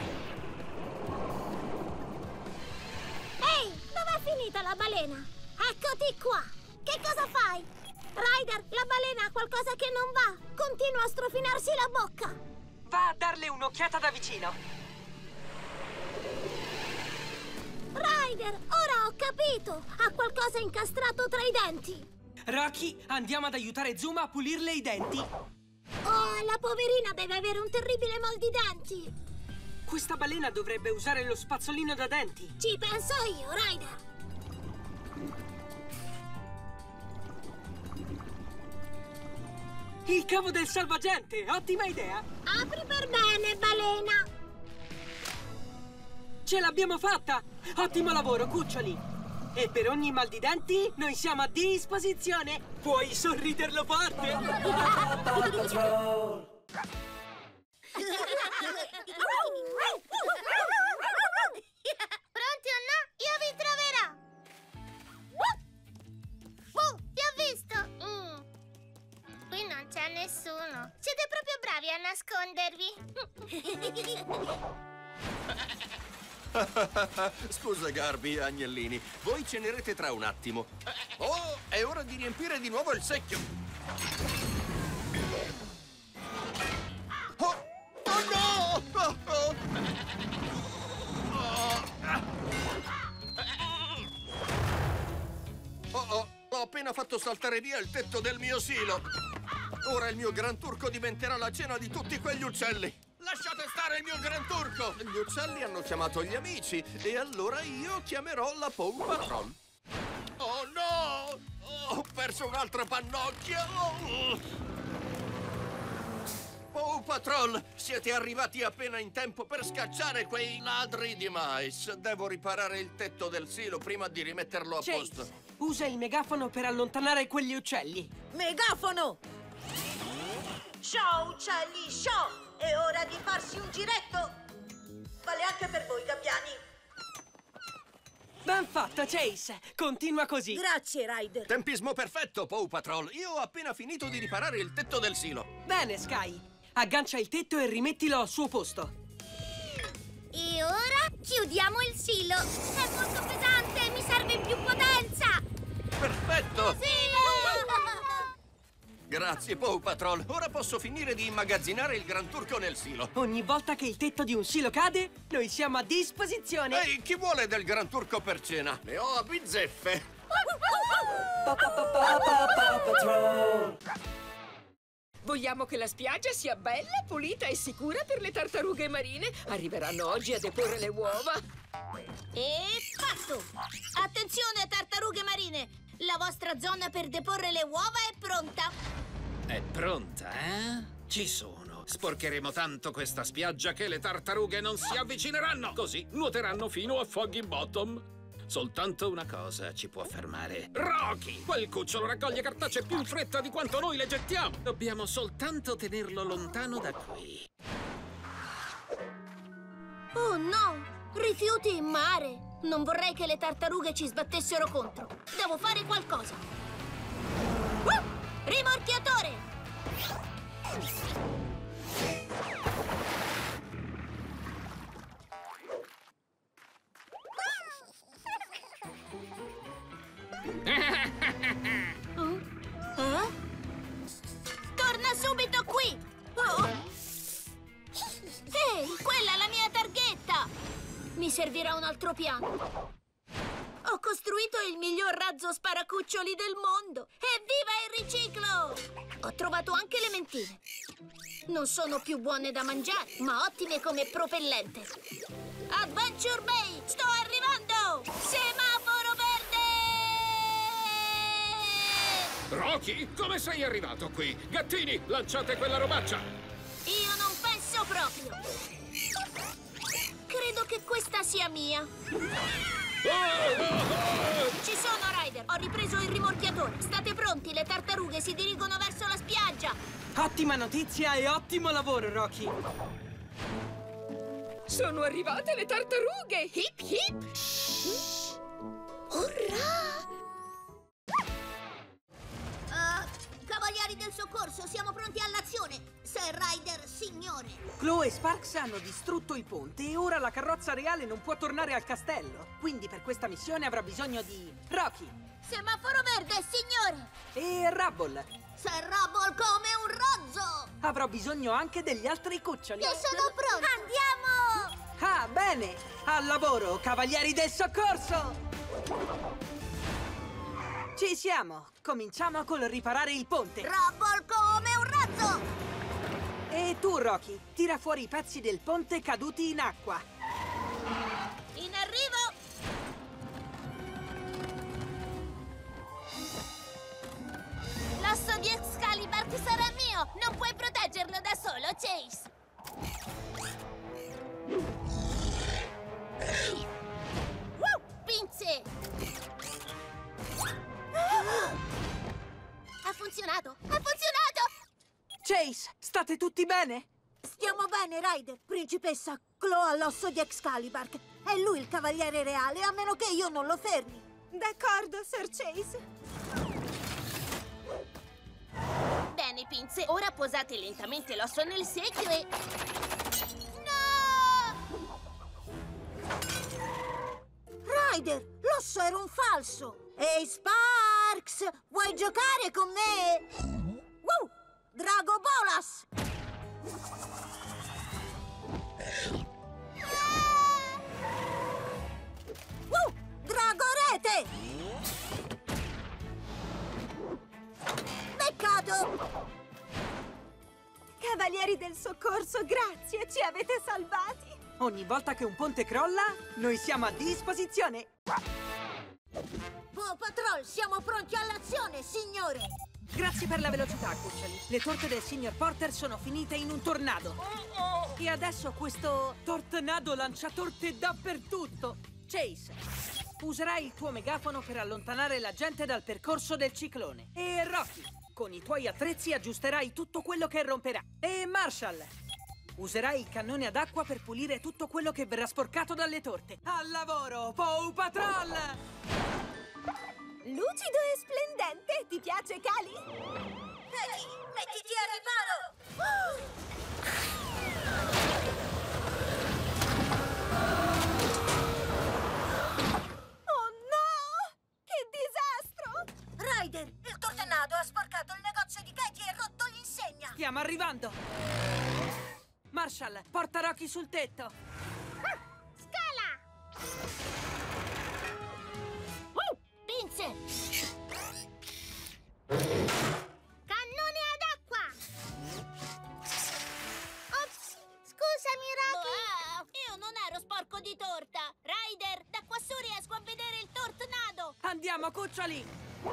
Ehi, dov'è finita la balena? Eccoti qua. Che cosa fai? Ryder, la balena ha qualcosa che non va. Continua a strofinarsi la bocca. Va a darle un'occhiata da vicino. Ryder, ora ho capito. Ha qualcosa incastrato tra i denti. Rocky, andiamo ad aiutare Zuma a pulirle i denti. Oh, la poverina deve avere un terribile mal di denti. Questa balena dovrebbe usare lo spazzolino da denti. Ci penso io, Ryder. Il cavo del salvagente! Ottima idea! Apri per bene, balena! Ce l'abbiamo fatta! Ottimo lavoro, cuccioli! E per ogni mal di denti, noi siamo a disposizione! Puoi sorriderlo forte! Pronti o no? Io vi troverò! Uh, ti ho visto! Mm. Qui non c'è nessuno. Siete proprio bravi a nascondervi. Scusa, Garby e Agnellini. Voi cenerete tra un attimo. Oh, è ora di riempire di nuovo il secchio. Oh, oh no! Oh, oh. Oh, oh, ho appena fatto saltare via il tetto del mio silo. Ora il mio Gran Turco diventerà la cena di tutti quegli uccelli. Lasciate stare il mio Gran Turco! Gli uccelli hanno chiamato gli amici e allora io chiamerò la Paw Patrol. Oh no! Ho perso un'altra pannocchia! Oh. Paw Patrol, siete arrivati appena in tempo per scacciare quei ladri di mais. Devo riparare il tetto del silo prima di rimetterlo a Chase, posto. Usa il megafono per allontanare quegli uccelli. Megafono! Ciao, uccelli, ciao! È ora di farsi un giretto! Vale anche per voi, gabbiani! Ben fatto, Chase! Continua così! Grazie, Ryder! Tempismo perfetto, Paw Patrol! Io ho appena finito di riparare il tetto del silo! Bene, Sky! Aggancia il tetto e rimettilo al suo posto! E ora chiudiamo il silo! È molto pesante! Mi serve più potenza! Perfetto! Sì! Grazie, Paw Patrol. Ora posso finire di immagazzinare il Gran Turco nel silo. Ogni volta che il tetto di un silo cade, noi siamo a disposizione. Ehi, chi vuole del Gran Turco per cena? Ne ho a bizzeffe. Vogliamo che la spiaggia sia bella, pulita e sicura per le tartarughe marine? Arriveranno oggi a deporre le uova. E fatto! Attenzione, tartarughe marine! La vostra zona per deporre le uova è pronta! È pronta, eh? Ci sono. Sporcheremo tanto questa spiaggia che le tartarughe non si avvicineranno. Così nuoteranno fino a Foggy Bottom. Soltanto una cosa ci può fermare. Rocky! Quel cucciolo raccoglie cartacee più in fretta di quanto noi le gettiamo. Dobbiamo soltanto tenerlo lontano da qui. Oh no! Rifiuti in mare! Non vorrei che le tartarughe ci sbattessero contro. Devo fare qualcosa. Uh! Rimorchiatore! uh? Eh? Torna subito qui! Oh. Mi servirà un altro piano. Ho costruito il miglior razzo sparacuccioli del mondo! Evviva il riciclo! Ho trovato anche le mentine. Non sono più buone da mangiare, ma ottime come propellente. Adventure Bay, sto arrivando! Semaforo verde! Rocky, come sei arrivato qui? Gattini, lanciate quella robaccia! Io non penso proprio. Credo che questa sia mia. Ci sono, Ryder! Ho ripreso il rimorchiatore. State pronti, le tartarughe si dirigono verso la spiaggia. Ottima notizia e ottimo lavoro, Rocky! Sono arrivate le tartarughe! Hip hip! Urrà! Uh, cavalieri del soccorso, siamo pronti all'azione! Sir Ryder, signore! Chloe e Sparks hanno distrutto il ponte e ora la carrozza reale non può tornare al castello. Quindi per questa missione avrà bisogno di Rocky. Semaforo verde, signore! E Rubble. Sir Rubble come un rozzo! Avrò bisogno anche degli altri cuccioli. Io sono pronto! Andiamo! Ah, bene! Al lavoro, cavalieri del soccorso! Ci siamo! Cominciamo col riparare il ponte. Rubble come un razzo! E tu, Rocky, tira fuori i pezzi del ponte caduti in acqua. In arrivo! L'osso di Excalibur sarà mio! Non puoi proteggerlo da solo, Chase! Uh, pinze! Ha funzionato! Ha funzionato! Chase, state tutti bene? Stiamo bene, Ryder. Principessa, Chloe ha l'osso di Excalibur. È lui il cavaliere reale, a meno che io non lo fermi. D'accordo, Sir Chase. Bene, pinze, ora posate lentamente l'osso nel secchio e... Ryder, l'osso era un falso. Ehi, Sparks, vuoi giocare con me? Wow! Drago Bolas! Uh, Drago Rete! Beccato! Cavalieri del soccorso, grazie, ci avete salvati! Ogni volta che un ponte crolla, noi siamo a disposizione! Paw Patrol, siamo pronti all'azione, signore! Grazie per la velocità, cuccioli. Le torte del signor Porter sono finite in un tornado. E adesso questo tornado lancia torte dappertutto. Chase, userai il tuo megafono per allontanare la gente dal percorso del ciclone. E Rocky, con i tuoi attrezzi aggiusterai tutto quello che romperà. E Marshall, userai il cannone ad acqua per pulire tutto quello che verrà sporcato dalle torte. Al lavoro, Paw Patrol! Lucido e splendente! Ti piace, Cali? Peggy, mettiti a riparo! Oh no! Che disastro! Ryder, il tornado ha sporcato il negozio di Katie e rotto l'insegna! Stiamo arrivando! Marshall, porta Rocky sul tetto! Scala! Pinze! Cannone ad acqua! Ops! Scusami, Rocky! Io non ero sporco di torta! Ryder, da qua su riesco a vedere il tornado! Andiamo, cuccioli!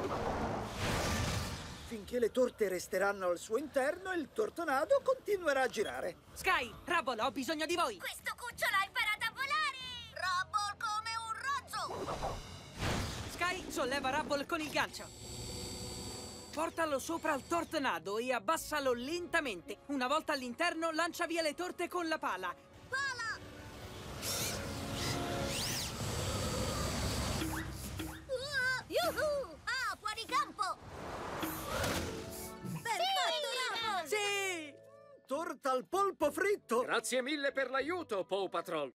Finché le torte resteranno al suo interno, il tornado continuerà a girare. Sky, Rubble, ho bisogno di voi! Questo cucciolo ha imparato a volare! Rubble come un razzo! Sky, solleva Rubble con il gancio. Portalo sopra il tornado e abbassalo lentamente. Una volta all'interno, lancia via le torte con la pala. Pala! Uh, yuhu! Ah, fuori campo! Perfetto, Rubble! Sì! Torta al polpo fritto! Grazie mille per l'aiuto, Paw Patrol.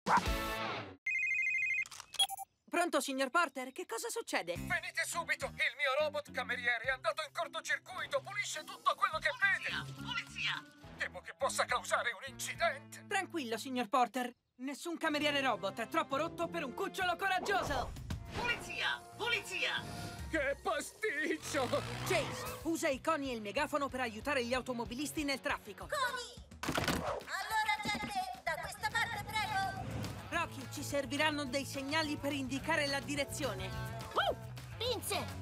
Pronto, signor Porter? Che cosa succede? Venite subito! Il mio robot cameriere è andato in cortocircuito! Pulisce tutto quello che vede! Polizia! Temo che possa possa causare un incidente. Tranquillo, signor Porter. Nessun cameriere robot è troppo rotto per un cucciolo coraggioso. Polizia! Polizia! Che pasticcio! Chase, usa i coni e il megafono per aiutare gli automobilisti nel traffico. Coni! Allora, gente, da questa parte, prego! Rocky, ci serviranno dei segnali per indicare la direzione. Uh! Pinze!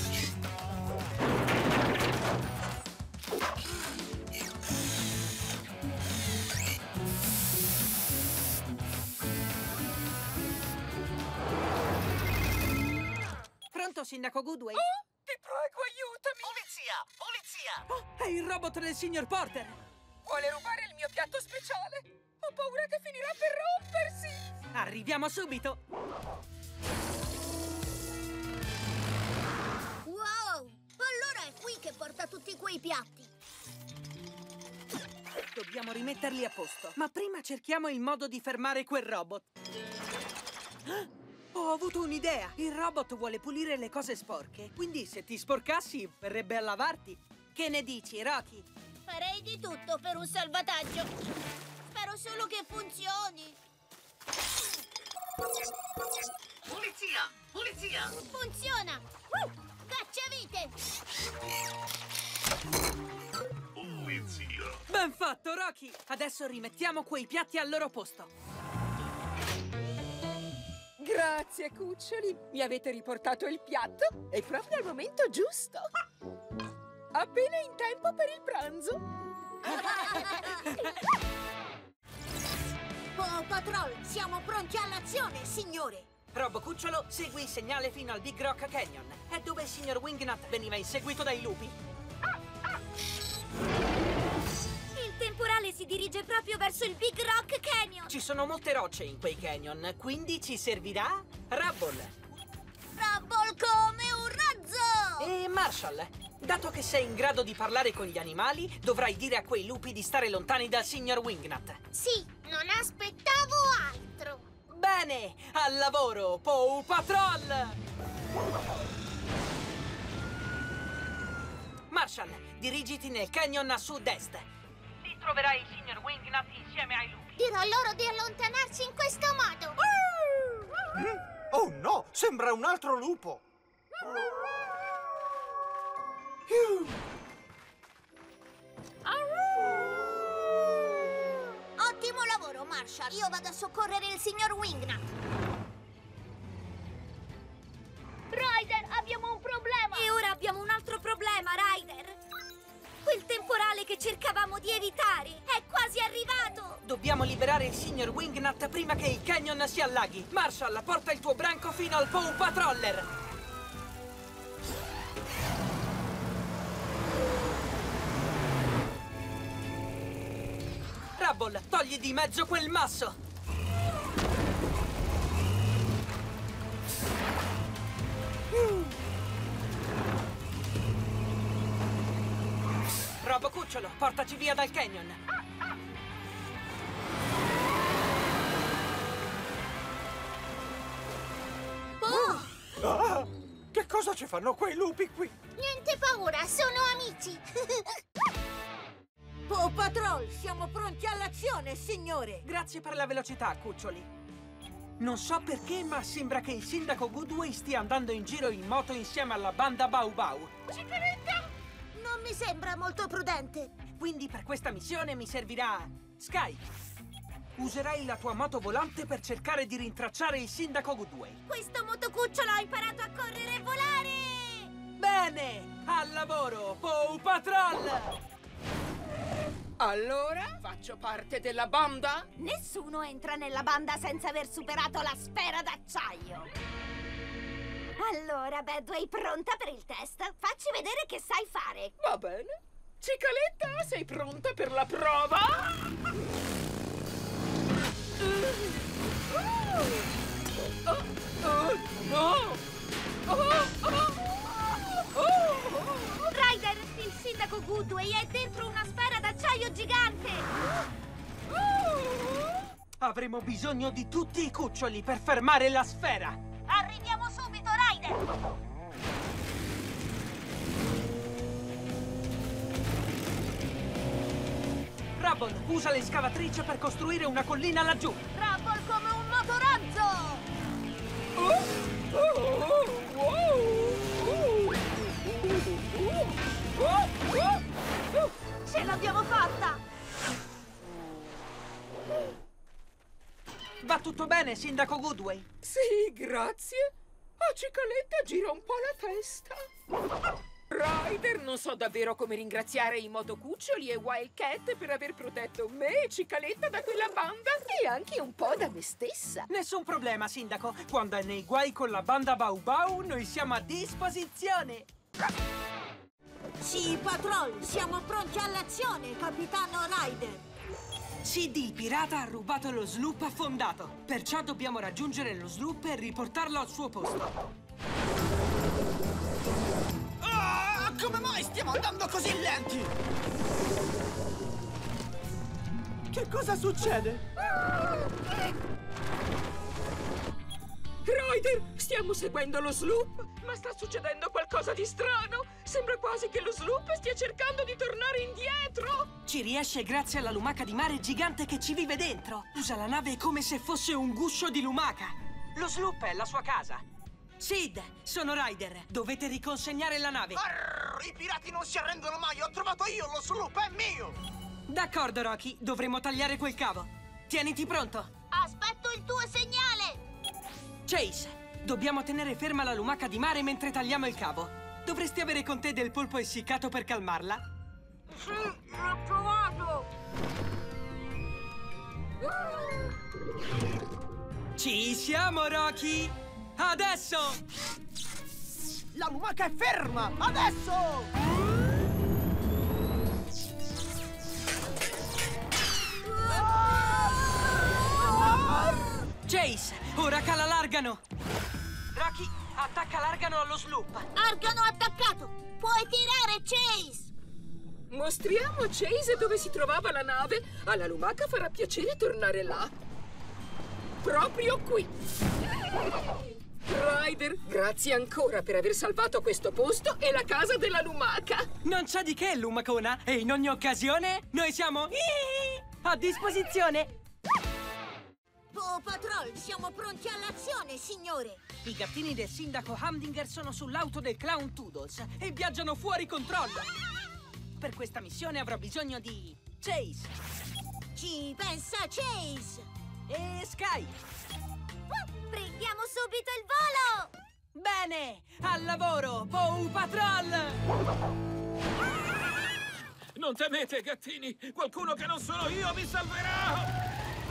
Pronto, sindaco Goodway? Oh, ti prego, aiutami! Polizia! Polizia! Oh, è il robot del signor Porter! Vuole rubare il mio piatto speciale? Ho paura che finirà per rompersi! Arriviamo subito! Wow! Allora è qui che porta tutti quei piatti! Dobbiamo rimetterli a posto. Ma prima cerchiamo il modo di fermare quel robot. Ah! Ho avuto un'idea! Il robot vuole pulire le cose sporche, quindi se ti sporcassi verrebbe a lavarti. Che ne dici, Rocky? Farei di tutto per un salvataggio. Spero solo che funzioni. Polizia! Polizia! Funziona! Uh! Cacciavite! Polizia! Ben fatto, Rocky! Adesso rimettiamo quei piatti al loro posto. Grazie, cuccioli. Mi avete riportato il piatto. È proprio al momento giusto. Appena in tempo per il pranzo. Paw Patrol, siamo pronti all'azione, signore! Robo Cucciolo, segui il segnale fino al Big Rock Canyon. È dove il signor Wingnut veniva inseguito dai lupi. Il temporale si dirige proprio verso il Big Rock Canyon. Ci sono molte rocce in quei canyon, quindi ci servirà Rubble. Rubble come un razzo! E Marshall, dato che sei in grado di parlare con gli animali, dovrai dire a quei lupi di stare lontani dal signor Wingnut. Sì, non aspettavo altro. Bene, al lavoro, Paw Patrol! Marshall, dirigiti nel canyon a sud-est. Lì troverai il signor Wingnut insieme ai lupi. Dirò loro di allontanarsi in questo modo. Mm? Oh no, sembra un altro lupo. Ottimo lavoro, Marshall. Io vado a soccorrere il signor Wingnut. Ryder, abbiamo un problema! E ora abbiamo un altro problema, Ryder! Quel temporale che cercavamo di evitare è quasi arrivato! Dobbiamo liberare il signor Wingnut prima che il canyon si allaghi. Marshall, porta il tuo branco fino al Paw Patroller! Rubble, togli di mezzo quel masso! Robo Cucciolo, portaci via dal canyon! Oh! Ah, che cosa ci fanno quei lupi qui? Niente paura, sono amici! Paw Patrol, siamo pronti all'azione, signore! Grazie per la velocità, Cuccioli. Non so perché, ma sembra che il sindaco Goodway stia andando in giro in moto insieme alla banda Bau Bau. Cicaretta! Non mi sembra molto prudente. Quindi per questa missione mi servirà Sky. Userai la tua moto volante per cercare di rintracciare il sindaco Goodway. Questo motocucciolo ha imparato a correre e volare! Bene! Al lavoro, Paw Patrol! Allora, faccio parte della banda? Nessuno entra nella banda senza aver superato la sfera d'acciaio. Allora, Badway, pronta per il test? Facci vedere che sai fare. Va bene. Cicaletta, sei pronta per la prova? Oh, oh, no! Oh, oh, oh. Ryder, il sindaco Goodway è dentro una sfera d'acciaio gigante! Avremo bisogno di tutti i cuccioli per fermare la sfera! Arriviamo subito, Ryder! Rubble, usa l'escavatrice per costruire una collina laggiù. Rubble come un motorazzo! Oh, oh, oh, wow. Oh, oh, oh. Ce l'abbiamo fatta! Va tutto bene, Sindaco Goodway? Sì, grazie. A Cicaletta gira un po' la testa. Ryder, non so davvero come ringraziare i Motocuccioli e Wildcat per aver protetto me e Cicaletta da quella banda e anche un po' da me stessa. Nessun problema, Sindaco. Quando è nei guai con la banda Bau Bau, noi siamo a disposizione. Sì, Patrol, siamo pronti all'azione, capitano Ryder. C D il pirata ha rubato lo sloop affondato. Perciò dobbiamo raggiungere lo sloop e riportarlo al suo posto. Ah, come mai stiamo andando così lenti? Che cosa succede? Ryder, stiamo seguendo lo sloop, ma sta succedendo qualcosa di strano. Sembra quasi che lo sloop stia cercando di tornare indietro. Ci riesce grazie alla lumaca di mare gigante che ci vive dentro. Usa la nave come se fosse un guscio di lumaca. Lo sloop è la sua casa. Sid, sono Ryder. Dovete riconsegnare la nave. Arr, i pirati non si arrendono mai. Ho trovato io lo sloop, è mio. D'accordo, Rocky. Dovremo tagliare quel cavo. Tieniti pronto. Aspetto il tuo segnale! Chase, dobbiamo tenere ferma la lumaca di mare mentre tagliamo il cavo. Dovresti avere con te del polpo essiccato per calmarla? Sì, l'ho trovato! Ci siamo, Rocky! Adesso! La lumaca è ferma! Adesso! Chase, ora cala l'argano! Rocky, attacca l'argano allo sloop! Argano attaccato! Puoi tirare, Chase! Mostriamo a Chase dove si trovava la nave. Alla lumaca farà piacere tornare là. Proprio qui! Ryder, grazie ancora per aver salvato questo posto e la casa della lumaca! Non c'è di che, lumacona! E in ogni occasione, noi siamo a disposizione! Oh, Patrol, siamo pronti all'azione, signore! I gattini del sindaco Humdinger sono sull'auto del clown Toodles e viaggiano fuori controllo! Per questa missione avrò bisogno di Chase! Ci pensa Chase! E Sky! Uh, prendiamo subito il volo! Bene! Al lavoro, Paw Patrol! Non temete, gattini! Qualcuno che non sono io mi salverà!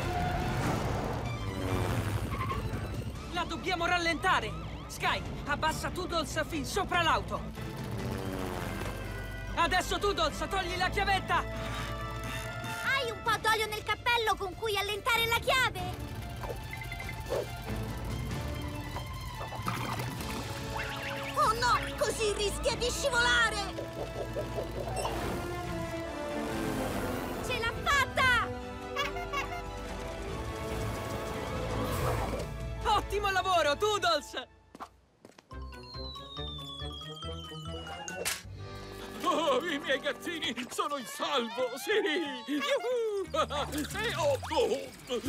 La dobbiamo rallentare! Sky, abbassa Toodles fin sopra l'auto! Adesso Toodles, togli la chiavetta! Hai un po' d'olio nel cappello con cui allentare la chiave? Oh no! Così rischia di scivolare! Ce l'ha fatta! Ottimo lavoro, Toodles! Oh, i miei gattini sono in salvo, sì! Yuhu! E oh, oh.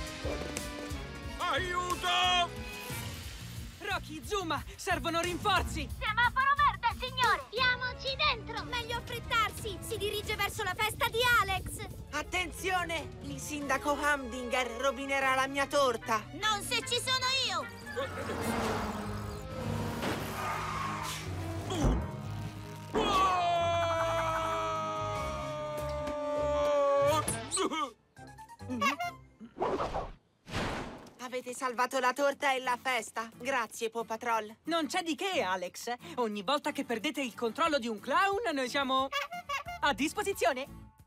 Aiuto! Rocky, Zuma, servono rinforzi! Semaforo verde, signore! Diamoci dentro! Meglio affrettarsi! Si dirige verso la festa di Alex! Attenzione! Il sindaco Humdinger rovinerà la mia torta! Non se ci sono io! Avete salvato la torta e la festa. Grazie, Paw Patrol. Non c'è di che, Alex. Ogni volta che perdete il controllo di un clown, noi siamo a disposizione.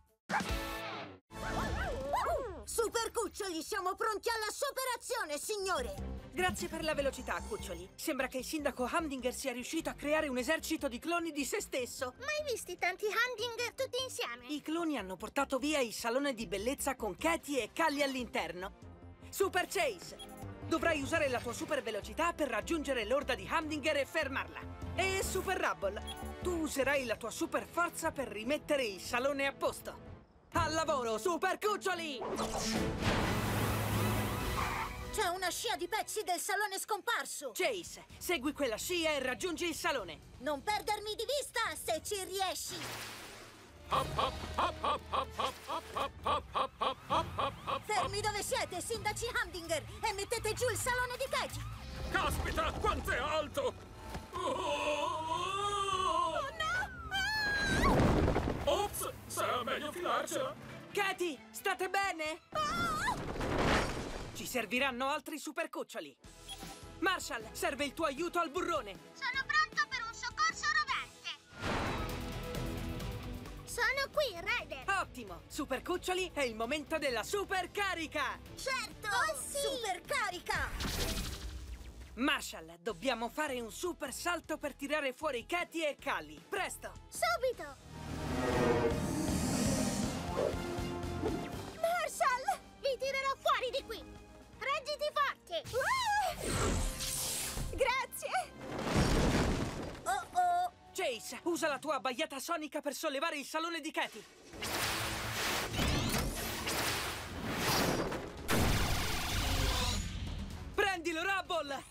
Super Cuccioli, siamo pronti alla sua operazione, signore! Grazie per la velocità, Cuccioli. Sembra che il sindaco Humdinger sia riuscito a creare un esercito di cloni di se stesso. Mai visti tanti Humdinger tutti insieme? I cloni hanno portato via il salone di bellezza con Katie e Callie all'interno. Super Chase, dovrai usare la tua super velocità per raggiungere l'orda di Humdinger e fermarla. E Super Rubble, tu userai la tua super forza per rimettere il salone a posto. Al lavoro, super cuccioli! C'è una scia di pezzi del salone scomparso! Chase, segui quella scia e raggiungi il salone! Non perdermi di vista se ci riesci! Fermi dove siete, sindaci Hamdinger, e mettete giù il salone di Katie! Caspita, quanto è alto! Oh no! Ops, sarà meglio filarcela! Katie, state bene? Ci serviranno altri super cuccioli! Marshall, serve il tuo aiuto al burrone! Sono pronto per un soccorso rovente! Sono qui, Ryder! Ottimo! Super cuccioli, è il momento della super carica! Certo! Oh, sì! Super carica! Marshall, dobbiamo fare un super salto per tirare fuori Katie e Callie! Presto! Subito! Marshall! Vi tirerò fuori di qui! Reggiti forte! Uh! Grazie! Oh oh! Chase, usa la tua abbaiata sonica per sollevare il salone di Katie! Prendilo, Rubble!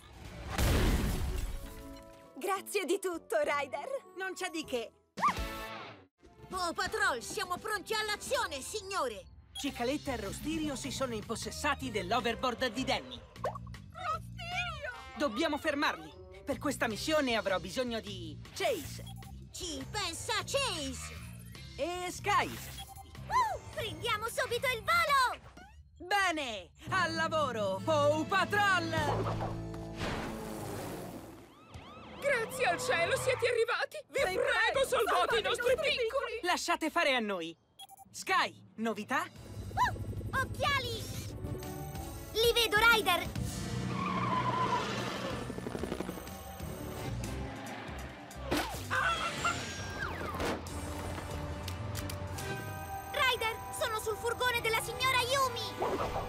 Grazie di tutto, Ryder! Non c'è di che! Paw Patrol, siamo pronti all'azione, signore! Cicaletta e Rostirio si sono impossessati dell'overboard di Danny. Rostirio! Dobbiamo fermarli. Per questa missione avrò bisogno di Chase. Ci pensa Chase! E Sky. Uh, prendiamo subito il volo! Bene! Al lavoro, Paw Patrol! Grazie al cielo siete arrivati! Vi prego, salvate i nostri piccoli! Lasciate fare a noi. Sky, novità? Uh, occhiali! Li vedo, Ryder! Ryder, sono sul furgone della signora Yumi!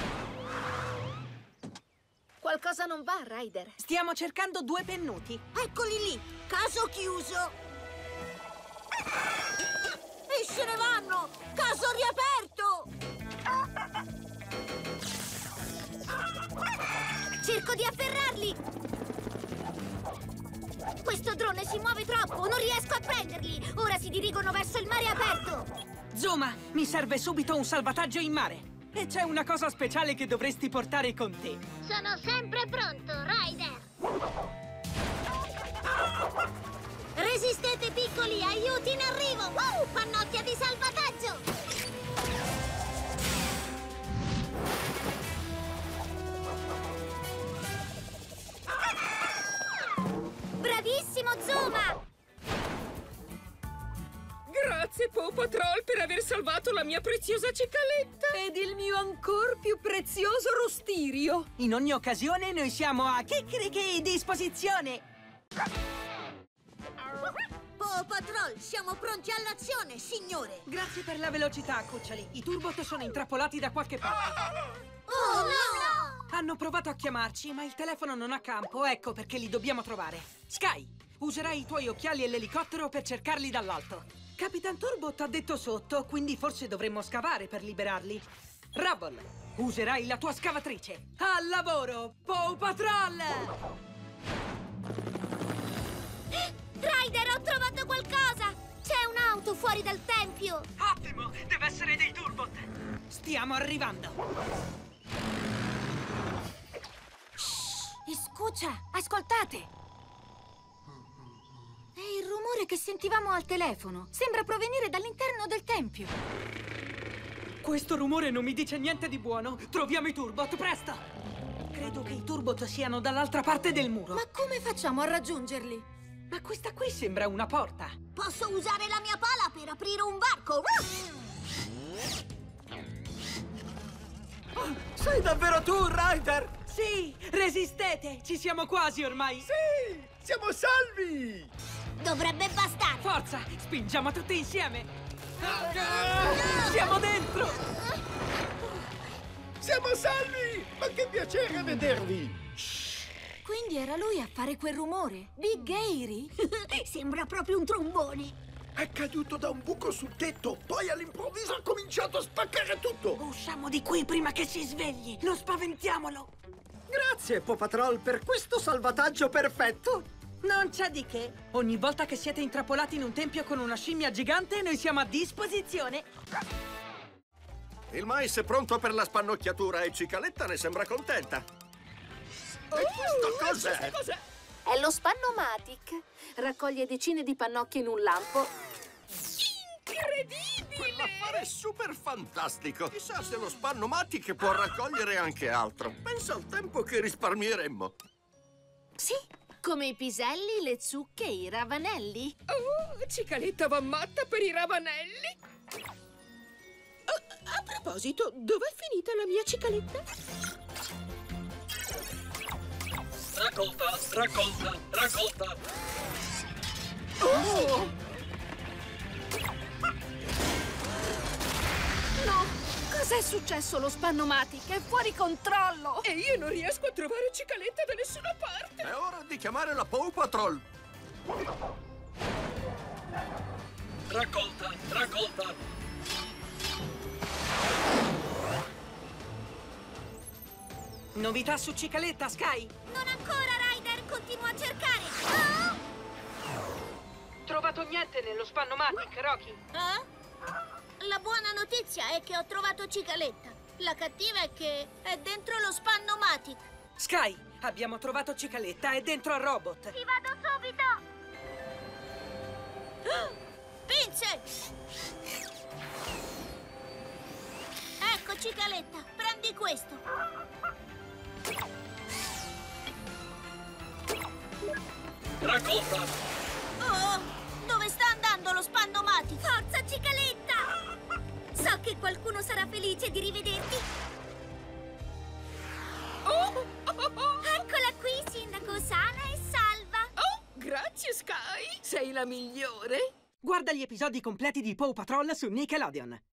Qualcosa non va, Ryder. Stiamo cercando due pennuti. Eccoli lì! Caso chiuso! E se ne vanno! Caso riaperto! Cerco di afferrarli! Questo drone si muove troppo, non riesco a prenderli! Ora si dirigono verso il mare aperto! Zuma, mi serve subito un salvataggio in mare. E c'è una cosa speciale che dovresti portare con te. Sono sempre pronto, Ryder! Resistete, piccoli! Aiuti in arrivo! Uh, pannocchia di salvataggio! Bravissimo, Zuma! Grazie, Paw Patrol, per aver salvato la mia preziosa cicaletta! Ed il mio ancor più prezioso Rostirio! In ogni occasione noi siamo a chicchirichi disposizione! Paw Patrol, siamo pronti all'azione, signore! Grazie per la velocità, cuccioli. I turbot sono intrappolati da qualche parte. Oh, no! Hanno provato a chiamarci, ma il telefono non ha campo. Ecco perché li dobbiamo trovare. Sky, userai i tuoi occhiali e l'elicottero per cercarli dall'alto. Capitan Turbot ha detto sotto, quindi forse dovremmo scavare per liberarli. Rubble, userai la tua scavatrice. Al lavoro, Paw Patrol! Ryder, ho trovato qualcosa! C'è un'auto fuori dal tempio! Ottimo! Deve essere dei turbot! Stiamo arrivando! Shh, scusa, ascoltate! È il rumore che sentivamo al telefono. Sembra provenire dall'interno del tempio. Questo rumore non mi dice niente di buono. Troviamo i turbot, presto! Credo che i turbot siano dall'altra parte del muro. Ma come facciamo a raggiungerli? Ma questa qui sembra una porta. Posso usare la mia pala per aprire un varco? Oh, sei davvero tu, Ryder? Sì, resistete! Ci siamo quasi ormai! Sì! Siamo salvi! Dovrebbe bastare! Forza! Spingiamo tutti insieme! Siamo dentro! Siamo salvi! Ma che piacere vedervi! Quindi era lui a fare quel rumore? Big Gairy? Sembra proprio un trombone! È caduto da un buco sul tetto, poi all'improvviso ha cominciato a spaccare tutto! Usciamo di qui prima che si svegli! Non spaventiamolo! Grazie, Paw Patrol, per questo salvataggio perfetto! Non c'è di che. Ogni volta che siete intrappolati in un tempio con una scimmia gigante, noi siamo a disposizione. Il mais è pronto per la spannocchiatura e Cicaletta ne sembra contenta. Oh, e questo cos'è? cos'è? È lo Spannomatic. Raccoglie decine di pannocchie in un lampo. Incredibile! Quell'affare è super fantastico. Chissà se lo Spannomatic può raccogliere anche altro. Pensa al tempo che risparmieremmo. Sì, come i piselli, le zucche e i ravanelli. Oh, Cicaletta va matta per i ravanelli. Oh, a proposito, dov'è finita la mia Cicaletta? Raccolta, raccolta, raccolta. Oh! No! Cos'è successo? Lo Spannomatic è fuori controllo! E io non riesco a trovare Cicaletta da nessuna parte! È ora di chiamare la Paw Patrol! Raccolta, raccolta! Novità su Cicaletta, Sky? Non ancora, Ryder! Continuo a cercare! Oh! Trovato niente nello Spannomatic, Rocky. Eh? La buona notizia è che ho trovato Cicaletta. La cattiva è che è dentro lo Spannomatic. Sky, abbiamo trovato Cicaletta, è dentro al robot. Ci vado subito! Pinze! Ecco Cicaletta, prendi questo. Raccolta! Oh, dove sta andando lo Spannomatic? Forza Cicaletta! So che qualcuno sarà felice di rivederti. Oh, oh, oh. Eccola qui, sindaco, sana e salva. Oh, grazie Sky, sei la migliore. Guarda gli episodi completi di Paw Patrol su Nickelodeon.